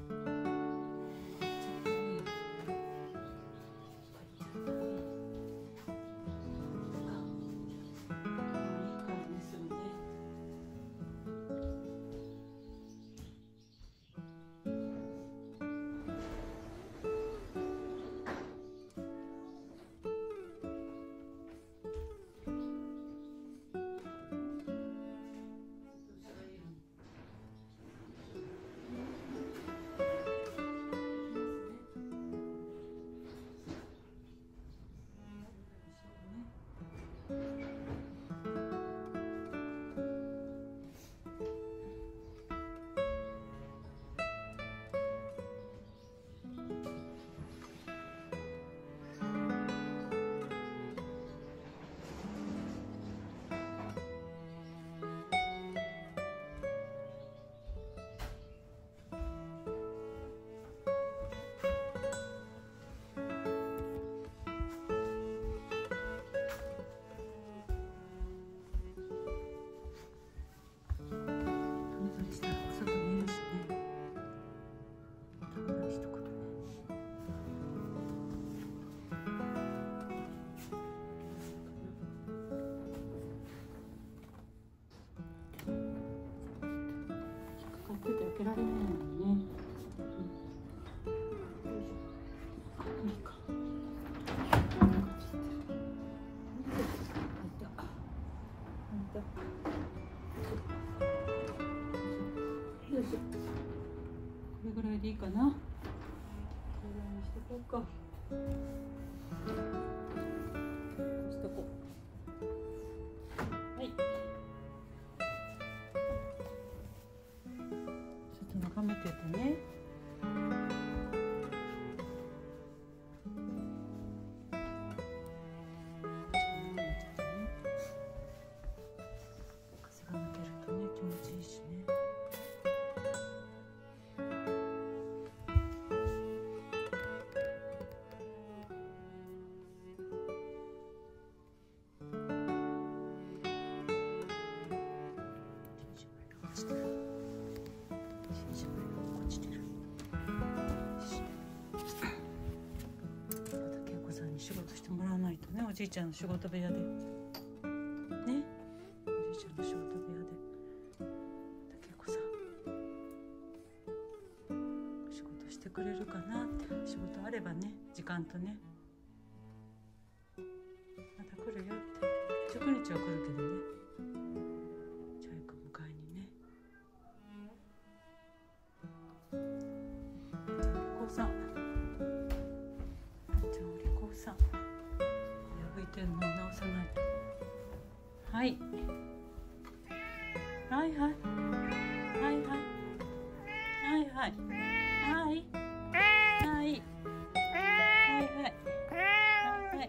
な。これにしてこうか。こうしとこう。はい。ちょっと眺めててね。仕事してもらわないとね、おじいちゃんの仕事部屋でね、おじいちゃんの仕事部屋で竹子さん仕事してくれるかなって。仕事あればね、時間とね、また来るよって。じゅうくにちは来るけどね、チャイ君迎えにね。お利口さん、じゃあお利口さん、破いてるのを直さないと。はい、はいはいはいはいはいはいはいはいはいはいはい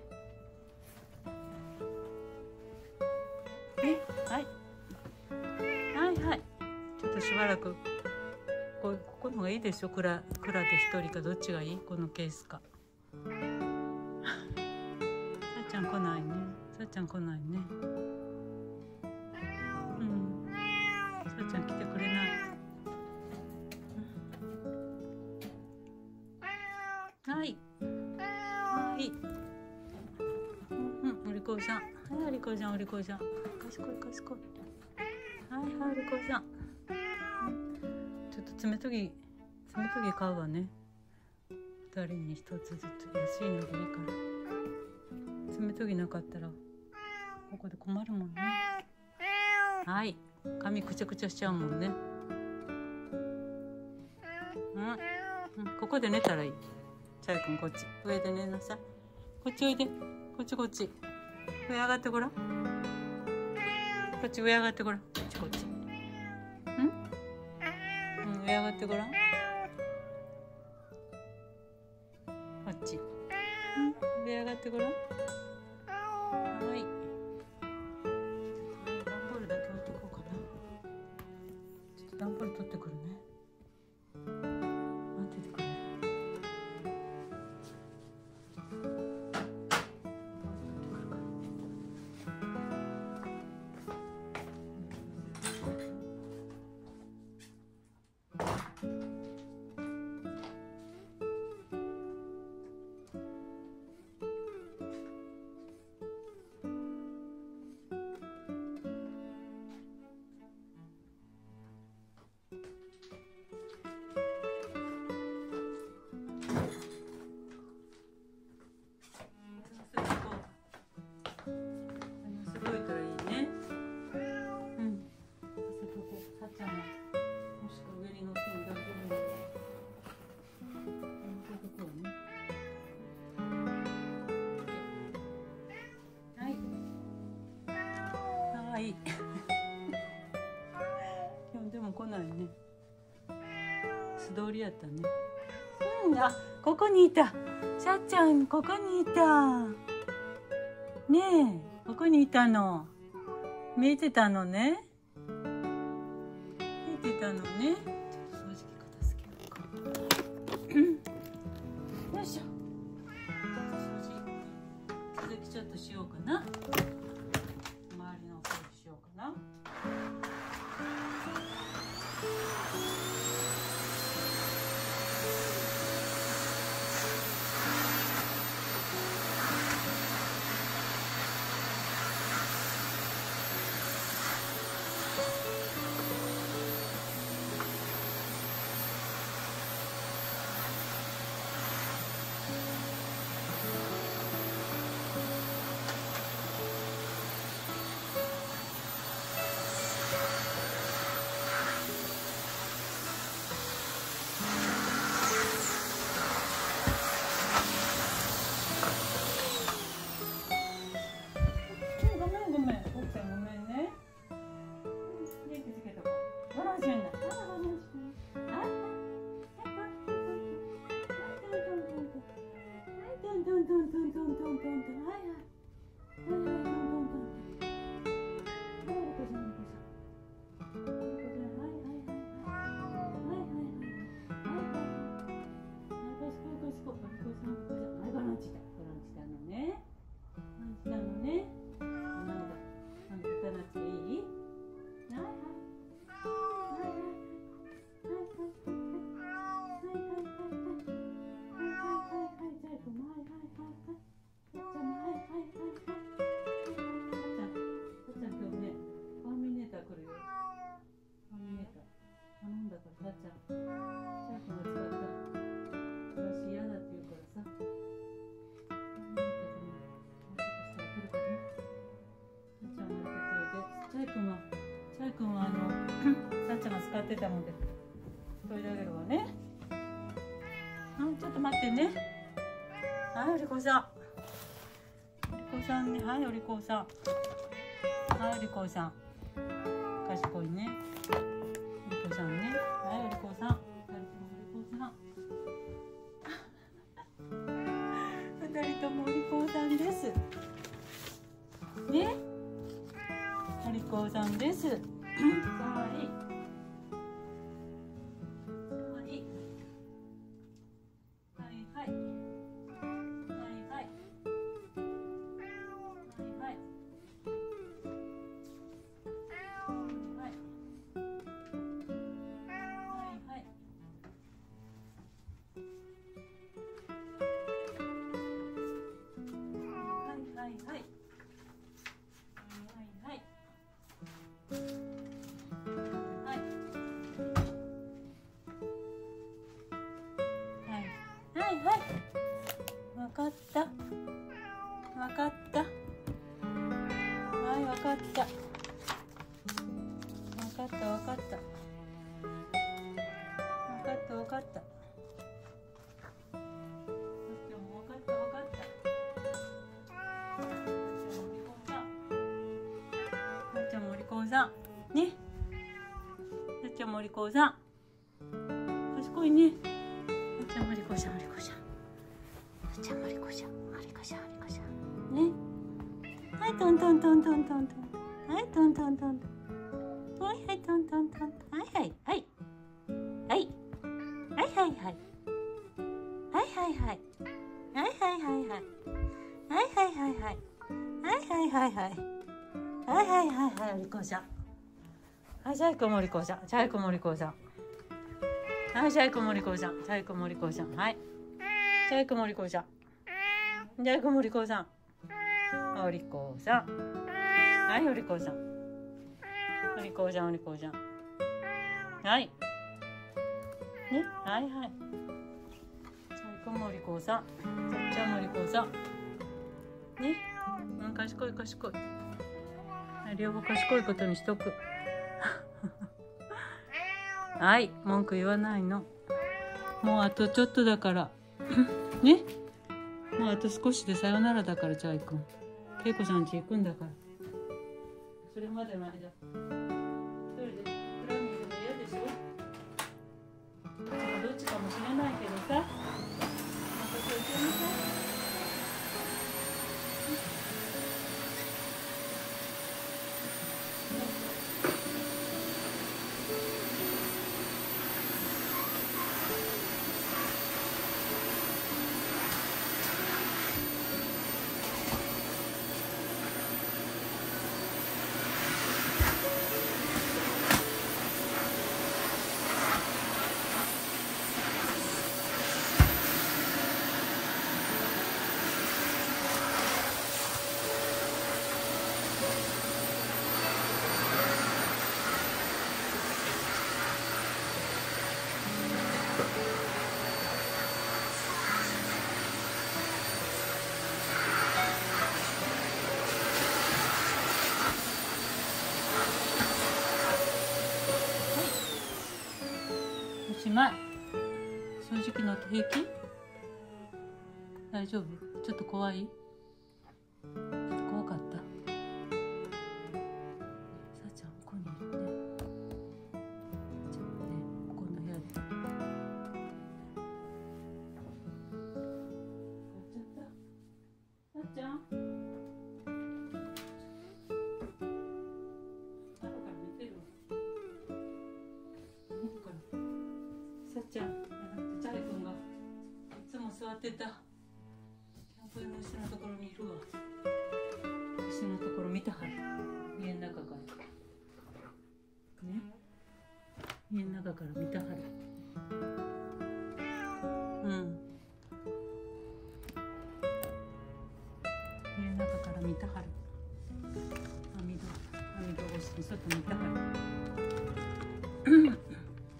はいはいはい。ちょっとしばらくこここの方がいいでしょ。蔵蔵で一人かどっちがいい？このケースか。さっちゃん来ないね。さっちゃん来ないね。うん。さっちゃん来てくれない。うん、はい。はい。うん、お利口さん。はい、お利口さん、お利口さん。賢い、賢い。はい、はい、お利口さん。ちょっと爪研ぎ、爪研ぎ買うわね。二人に一つずつ安いのでいいから。爪研ぎなかったらここで困るもんね。はい、髪くちゃくちゃしちゃうもんね。うん、うん、ここで寝たらいい。チャイ君こっち上で寝なさい。こっちおいで。こっちこっち。上上がってごらん。こっち上上がってごらん。こっちこっち。うん？うん、上上がってごらん。こっち。うん、上上がってごらん。はい。段ボールだけ置いてこうかな。ちょっと段ボール取ってくるね。待っててくれ。はいでもでも来ないね。素通りやったね。うん、あ、ここにいた。さっちゃん、ここにいた。ねえ、ここにいたの。見えてたのね。見えてたのね。ちょっと掃除機片付けようか。よいしょ。掃除続きちょっとしようかな。周りの掃除しようかな。 トントントントントントン、はいはい。はいはい、トントントントン。はい、おりこさん、おりこさん。おりこさん、はいはいはいはい。はいはいはいはい。はいはい。はい、賢い賢い。おりこさん、おりこさん。はい、バランチだ。バランチだのね。バランチだのね。なんだ。なんだ、バランチでいい？はいはい。はいはい。はいはい。チャイ君はあのさっちゃんが使ってたので取り上げるわね。あ、ちょっと待ってね。はい、おりこさん。おりこさんね、はい、おりこさん。はい、おりこさん。賢いね。おりこさんね。はい、おりこさん。二人ともおりこさん。二人ともおりこさんです。ね。おりこさんです。かわいい。かわいい。はいはい。はいはい。はいはい。はい。はいはい。はいはいはい。はいはい。はいはい。わかった。わかった。はい、わかった。わかった、わかった。わかった、わかった。でもわかった、わかった。さっちゃんもお利口さん。ね。さっちゃんもお利口さん。賢いね。さっちゃんもお利口さん、お利口さん。さっちゃんもお利口さん、お利口さん、お利口さん。ね。はい、トントントントントントン。はい、トントントントン。はいはい、トントントン。はいはいはい。はい。はいはいはい。はいはいはい。はいはいはいはい。はいはいはいはい。はいはいはいはい。はいはいはいはい、お利口さん。はい、ジャイ君もお利口さん。ジャイ君もお利口さん。はい、ジャイ君もお利口さん。ジャイ君もお利口さん。はい。ジャイ君もお利口さん。ジャイ君もお利口さん。お利口さん。はい、お利口さん。お利口さん、お利口さん。はい。ね、はいはい。ジャイ君もお利口さん。さっちゃんもお利口さん。ね、うん、賢い賢い。両方賢いことにしとく。はい、文句言わないの。もうあとちょっとだから。ね。もうあと少しでさよならだから、チャイ君。恵子さん家行くんだから。それまでの間、一人で暗いのも嫌でしょ。どっちかもしれないけどさ。またそれ行ってみたい。おしまい。掃除機の音平気？大丈夫？ちょっと怖い？ちょっと怖かった？さあちゃんここにいるね。さあちゃんはね、ここの部屋で。買っちゃった。 ちゃん、チャイ君がいつも座ってたキャンプの石のところにいるわ。石のところ見たはる。家の中からね、家の中から見たはる。うん、家の中から見たはる。網戸網戸越しに外見たはる。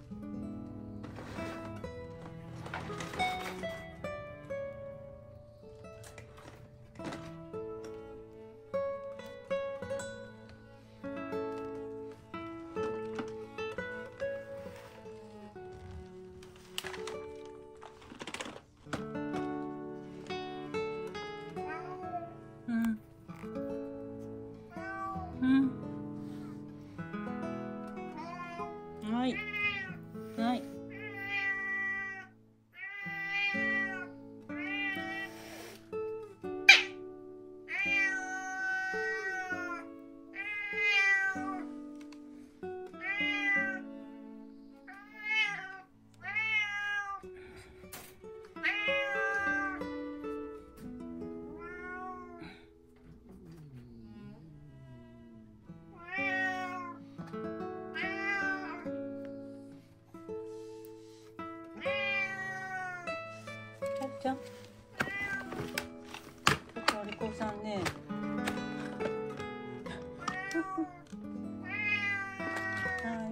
はい。はい。ちゃん、お利口さんね。はい。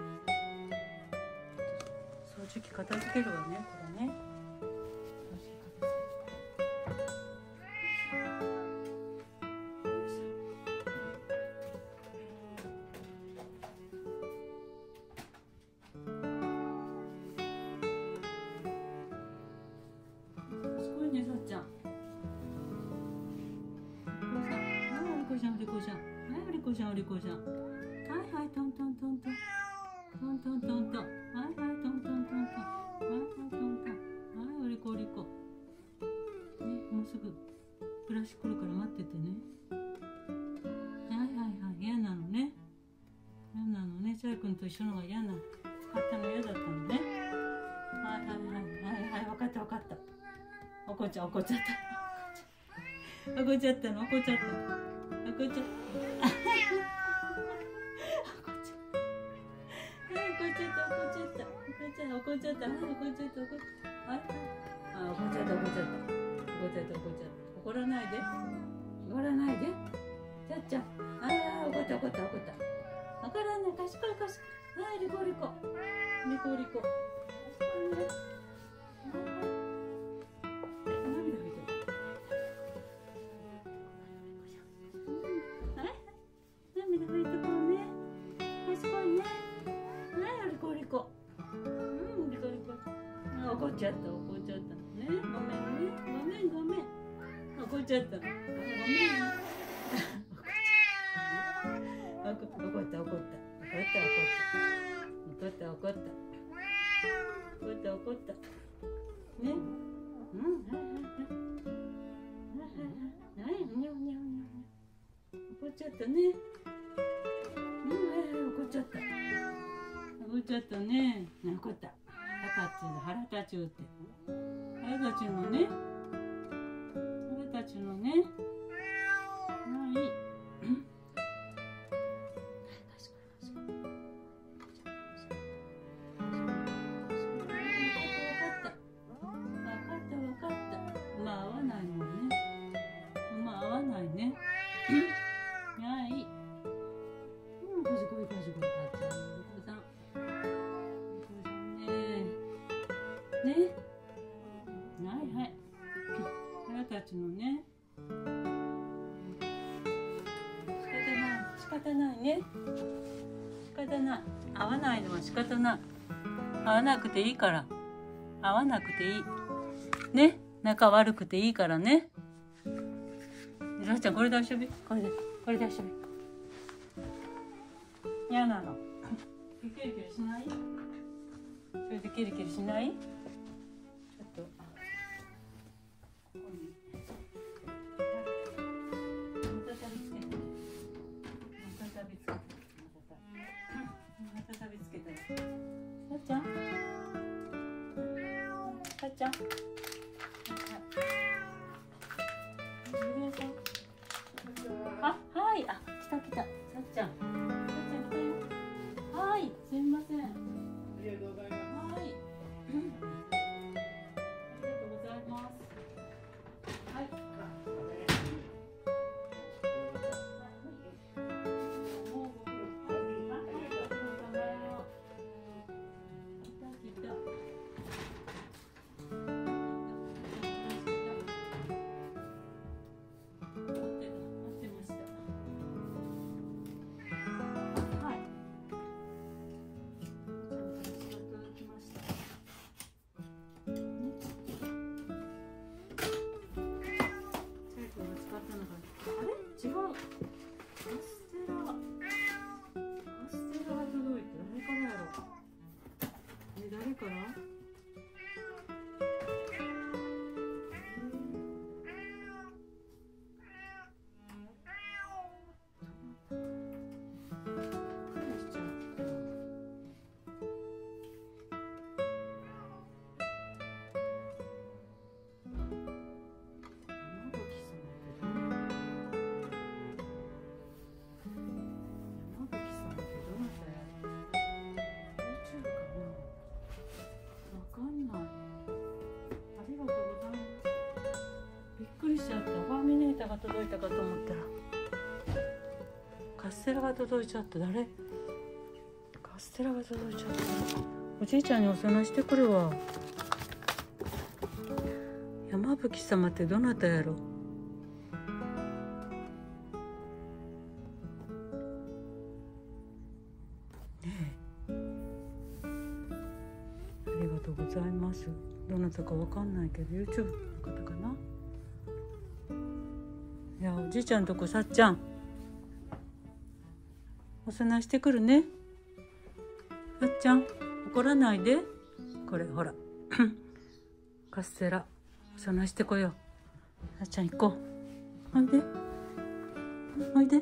掃除機片付けるわね、これね。ね、さっちゃん。お利口さん、お利口さん。はい、お利口さん、お利口さん。はいはい、トントントントン。トントントントン。はいはい、トントントントン。はいはい、トントン。はい、お利口お利口。ね、もうすぐブラシ来るから待っててね。はいはいはい、嫌なのね。嫌なのね、チャイ君と一緒のが嫌な。買ったの嫌だったのね。はいはいはいはいはい、分かった分かった。怒っちゃ怒っちゃった怒っちゃったの怒っちゃったの怒っちゃった怒っちゃった怒っちゃった怒っちゃった怒っちゃった怒っちゃった怒っちゃった怒っちゃった怒っちゃった怒っちゃった怒っちゃった怒っちゃった怒らないで怒らないでちゃっちゃんああ怒った怒った怒った怒らない賢い賢いはいリコリコリコリコ怒っちゃった怒っちゃったねごめんねごめんごめん怒っちゃったごめん怒った怒った怒った怒った怒った怒った怒った怒った怒ったねうんはいはいはいはいにゃにゃにゃにゃ怒っちゃったねうんはいはい怒っちゃった怒っちゃったね怒った腹立つって腹立つのね腹立つのねはいまあ合わないもんねまあ合わないねはいうんこじこいこじこいたっちゃんお利口さんね、はいはい腹立つのね仕方ない仕方ないね仕方ない合わないのは仕方ない合わなくていいから合わなくていいね仲悪くていいからねらっちゃんこれで遊びこれでこれで遊び嫌なのキリキリしないそれでキリキリしないちょっとここにまたたびつけてまたたびつけてまたたびつけたらさっちゃんさっちゃん。あ、はい、あ、来た来た、さっちゃん。さっちゃん来たよ。はい、すみません。ありがとうございます。はい。ありがとうございます。はい。違う。カステラ。カステラが届いて、誰からやろう。え、誰から。びっくりしちゃった。ファーミネーターが届いたかと思ったらカステラが届いちゃった。誰？カステラが届いちゃった。おじいちゃんにお供えしてくるわ。山吹様ってどなたやろ。ねえ、ありがとうございます。どなたかわかんないけど YouTube の方かな。いや、おじいちゃんとこさっちゃんお供えしてくるね。さっちゃん怒らないで。これほらカステラお供えしてこよう。さっちゃん行こう。おいでおいで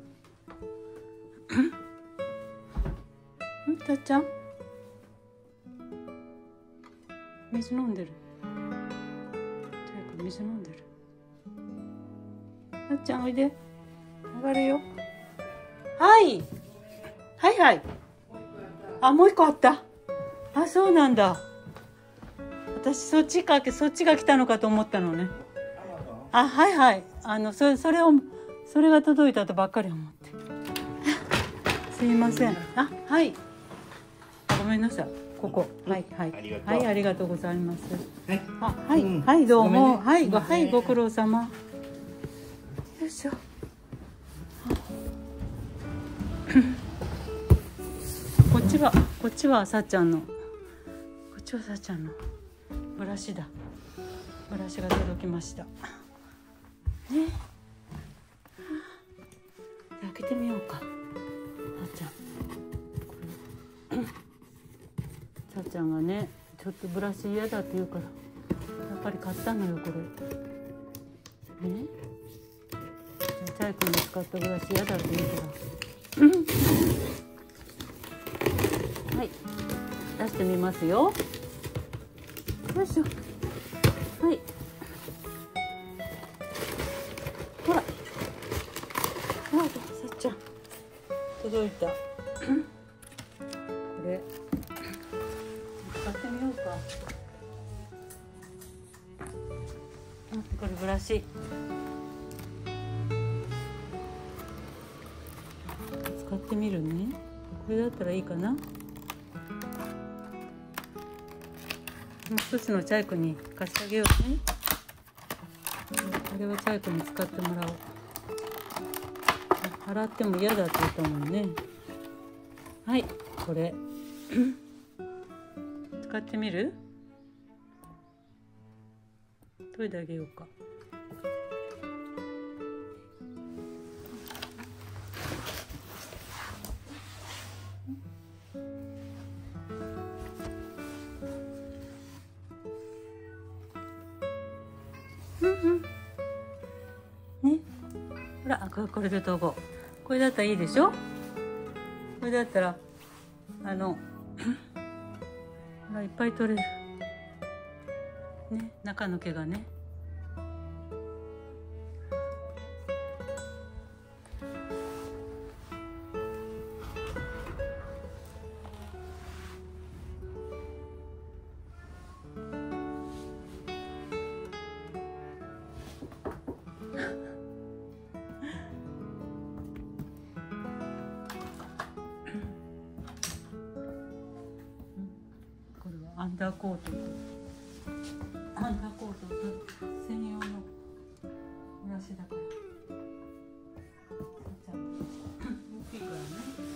んさっちゃん水飲んでる。水飲んでる。さっちゃんおいで。上がるよ。はい。はいはい。あ、もう一個あった。あ、そうなんだ。私そっちかけ、そっちが来たのかと思ったのね。あ、はいはい。あの、それ、それを、それが届いたとばっかり思って。すいません。あ、はい。ごめんなさい。ここ。はいはい。はい、ありがとうございます。はい。あ、はい、うん、はい、どうも。はい、ご、はい、ご苦労様。よいしょ。こっちは、こっちはさっちゃんの。こっちはさっちゃんの。ブラシだ。ブラシが届きました。ね。開けてみようか。さっちゃん。さっちゃんがね、ちょっとブラシ嫌だって言うから、やっぱり買ったのよこれ。ね。チャイ君の使ったブラシ嫌だって言うから。はい。出してみますよ。よいしょ。はい。ほら。ほら、さっちゃん。届いた。これ。使ってみようか。これブラシ。使ってみるね。これだったらいいかな。もう一つのチャイコに貸してあげようね。これはチャイコに使ってもらおう。洗っても嫌だって言ったもんね。はい、これ使ってみる？研いであげようか。うんうんね、ほら、これで研ごう。これだったらいいでしょ。これだったらあのほらいっぱい取れる。 ね、中の毛がね。これはアンダーコートとアンダーコートと専用のブラシだから。大きいからね。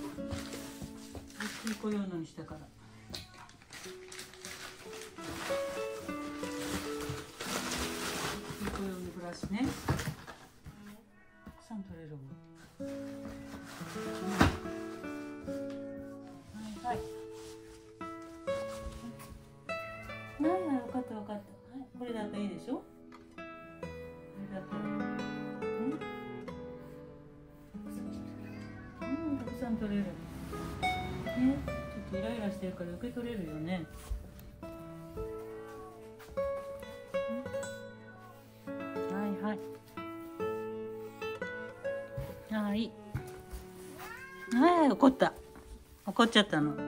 大きい子用のにしたから。大きい子用のブラシね。たくさん取れるわ。はいはい。はいはい、分かった分かった。はい、これだったらいいでしょ。これだったら。うん、うん、たくさん取れる。ね、ちょっとイライラしてるから受け取れるよね。はいはい。はい。はい、怒った。怒っちゃったの。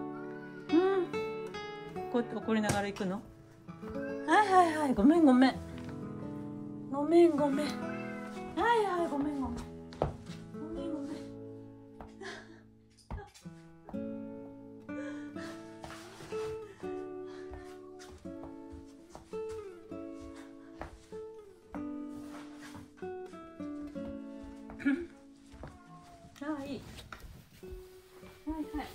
こうやって怒りながら行くの。はいはいはい、ごめんごめんごめんごめん、はいはい、ごめんごめんごめんごめんはいはいはい。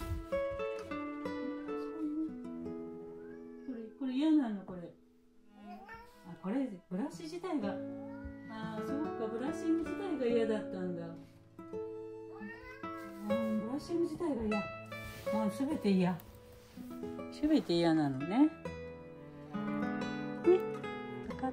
これ嫌なのこれ。あ、これブラシ自体が、ああそうか、ブラッシング自体が嫌だったんだ。うん、ブラッシング自体が嫌。もうすべて嫌。すべて嫌なのね。ね、分かった。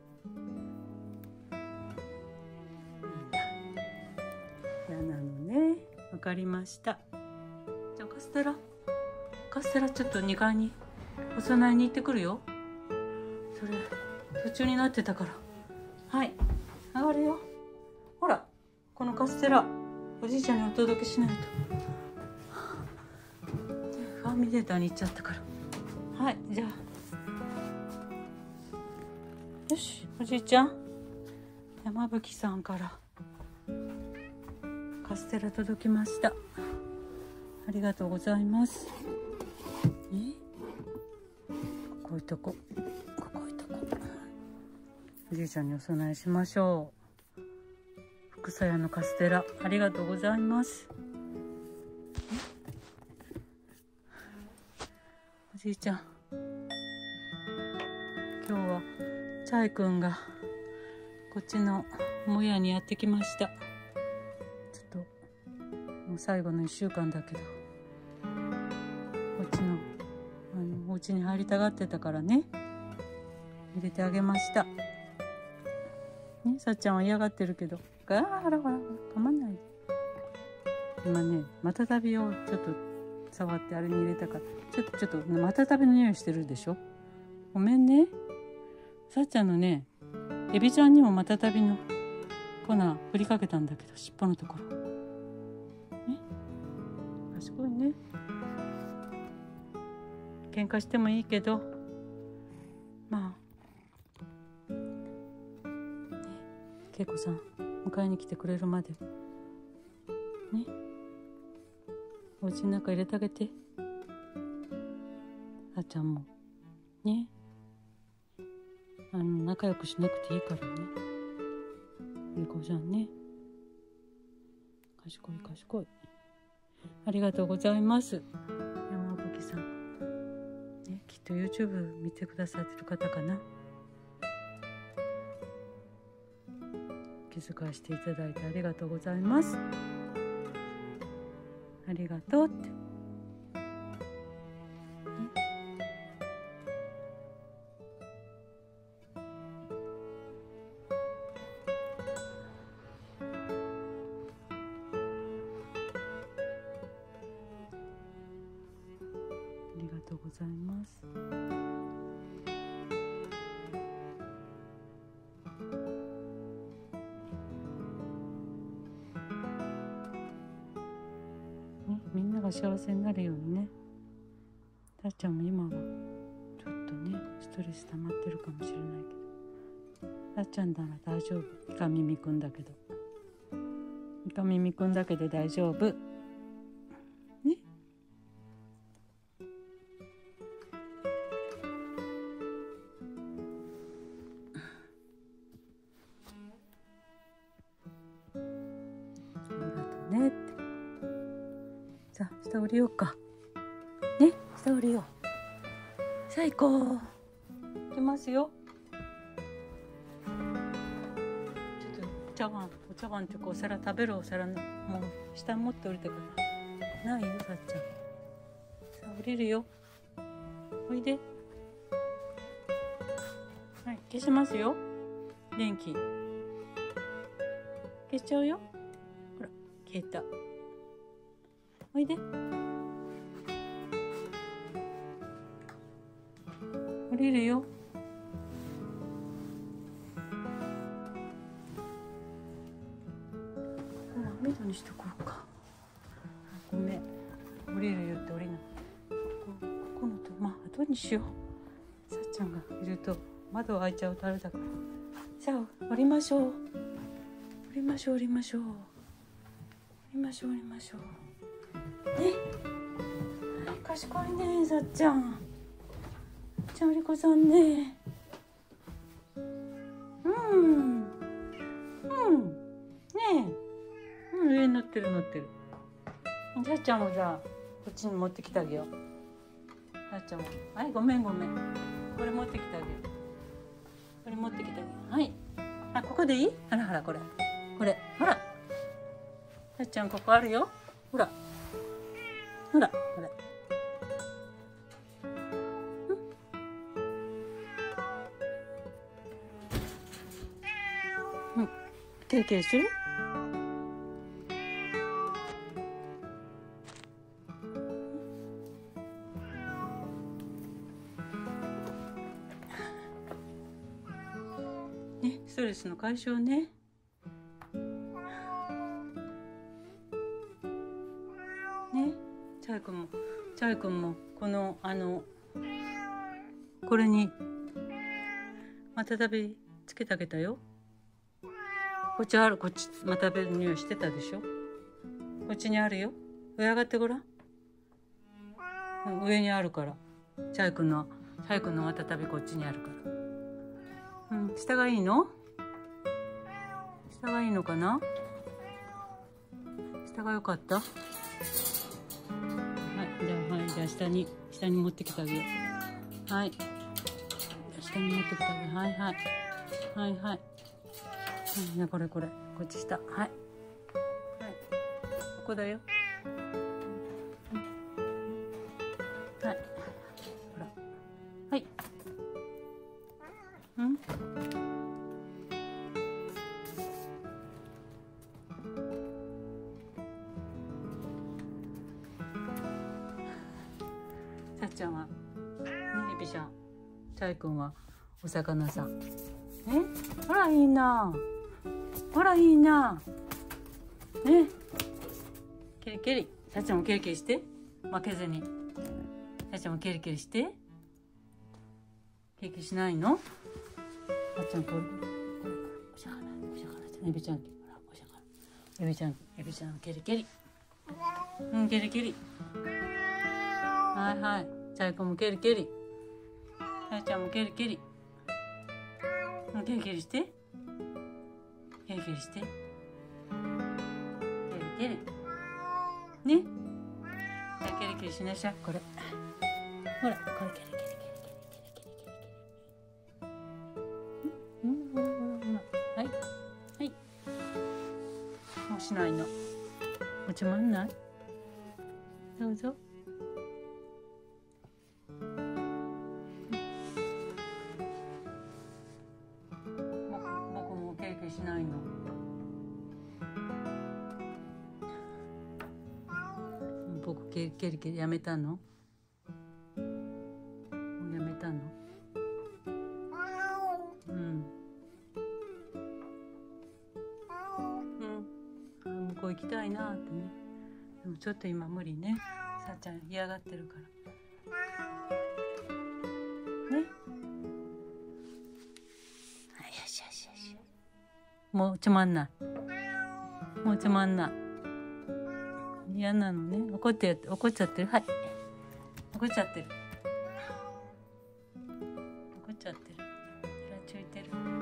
嫌なのね。分かりました。じゃあカステラカステラちょっとにかいにお供えに行ってくるよ。それ途中になってたから。はい、上がるよ。ほら、このカステラおじいちゃんにお届けしないと。ファミレーターに行っちゃったから。はい、じゃあよし、おじいちゃん、山吹さんからカステラ届きました。ありがとうございます。え、こういうとこ、こういうとこ、おじいちゃんにお供えしましょう。福さやのカステラ、ありがとうございます。おじいちゃん、今日はチャイくんがこっちの母屋にやってきました。ちょっともう最後のいっしゅうかんだけど、こっちのあのお家に入りたがってたからね、入れてあげました。ね、さっちゃんは嫌がってるけど、あー、ほらほら、かまんないで。今ね、マタタビをちょっと触ってあれに入れたから、ちょっとちょっとマタタビの匂いしてるでしょ。ごめんね。さっちゃんのね、エビちゃんにもマタタビの粉振りかけたんだけど、尻尾のところ。ね、賢いね。喧嘩してもいいけど、まあ、ね、恵子さん迎えに来てくれるまでね、お家の中入れてあげて。さっちゃんもね、あの仲良くしなくていいからね。恵子ちゃんね、賢い賢い。ありがとうございます。山吹さん、ね、きっと YouTube 見てくださってる方かな。気遣いしていただいてありがとうございます。ありがとうって。ありがとうございます。 が幸せになるようにね。たっちゃんも今はちょっとねストレス溜まってるかもしれないけど、たっちゃんなら大丈夫。イカミミくんだけどイカミミくんだけで大丈夫ね。ねって。さあ下降りようかね。下降りよう。最高。行きますよ。ちょっとお茶碗お茶碗ってこうお皿食べるお皿のもう下に持って降りてからないよさっちゃん。さあ降りるよ。おいで。はい、消しますよ。電気消しちゃうよ。ほら消えた。おいで。降りるよ。網戸にしとこうか。ごめん。降りるよって降りない。ここ、ここのとまあ後にしよう。さっちゃんがいると窓開いちゃうとあれだから。さあ降りましょう。降りましょう降りましょう。降りましょう降りましょう。ね。賢いねさっちゃん。ちゃんりこさんね。うんうんねえ、うん、上に乗ってる乗ってる。さっちゃんもじゃあこっちに持ってきてあげよう。さっちゃんもはいごめんごめん、これ持ってきてあげよう。これ持ってきてあげよう。はい、あここでいい。ほらほらこれこれほらさっちゃんここあるよ。ほらほらこれケリケリしてる？ね、ストレスの解消ね。ね、チャイ君もチャイ君もこのあのこれにまたたびつけてあげたよ。こっちある、こっちまたべる匂いしてたでしょ。こっちにあるよ。上上がってごらん。上にあるから。チャイ君のチャイ君のまたたびこっちにあるから。うん、下がいいの？下がいいのかな？下が良かった？はい、じゃあはい、じゃあ下に下に持ってきてあげよう。はい。下に持ってきてあげよう。はいはいはいはい。ね、これこれこっち下、はい、はい、ここだよ。はい、ほら、はい、うん。さっちゃんはねえびちゃん、チャイ君はお魚さん。え、ほらいいな。ほらいいな。ね。ケリケリ。さっちゃんもケリケリして。負けずに。さっちゃんもケリケリして。ケリケリしないの？さっちゃんこれこれこれお魚お魚エビちゃんほらお魚エビちゃんエビちゃんケリケリ。うんケリケリ。はいはい。チャイコもケリケリ。さっちゃんもケリケリ。うんケリケリして。ケリケリして。ケリケリ。ね。じゃあケリケリしなしゃ。これ。ほら、これケリケリケリケリケリケリケリ。うん、ほらほらほら。はい。はい。もうしないの。お茶まんない？どうぞ。僕もケリケリしないの。僕ケリケリケリやめたの？もうやめたの？うん。うん。向こう行きたいなってね。 でもちょっと今無理ね。さあちゃん嫌がってるからね。はい、よしよしよし。もうつまんない。もうつまんない。嫌なのね。怒って怒っちゃってる。はい。怒っちゃってる。怒っちゃってる。ちらついてる。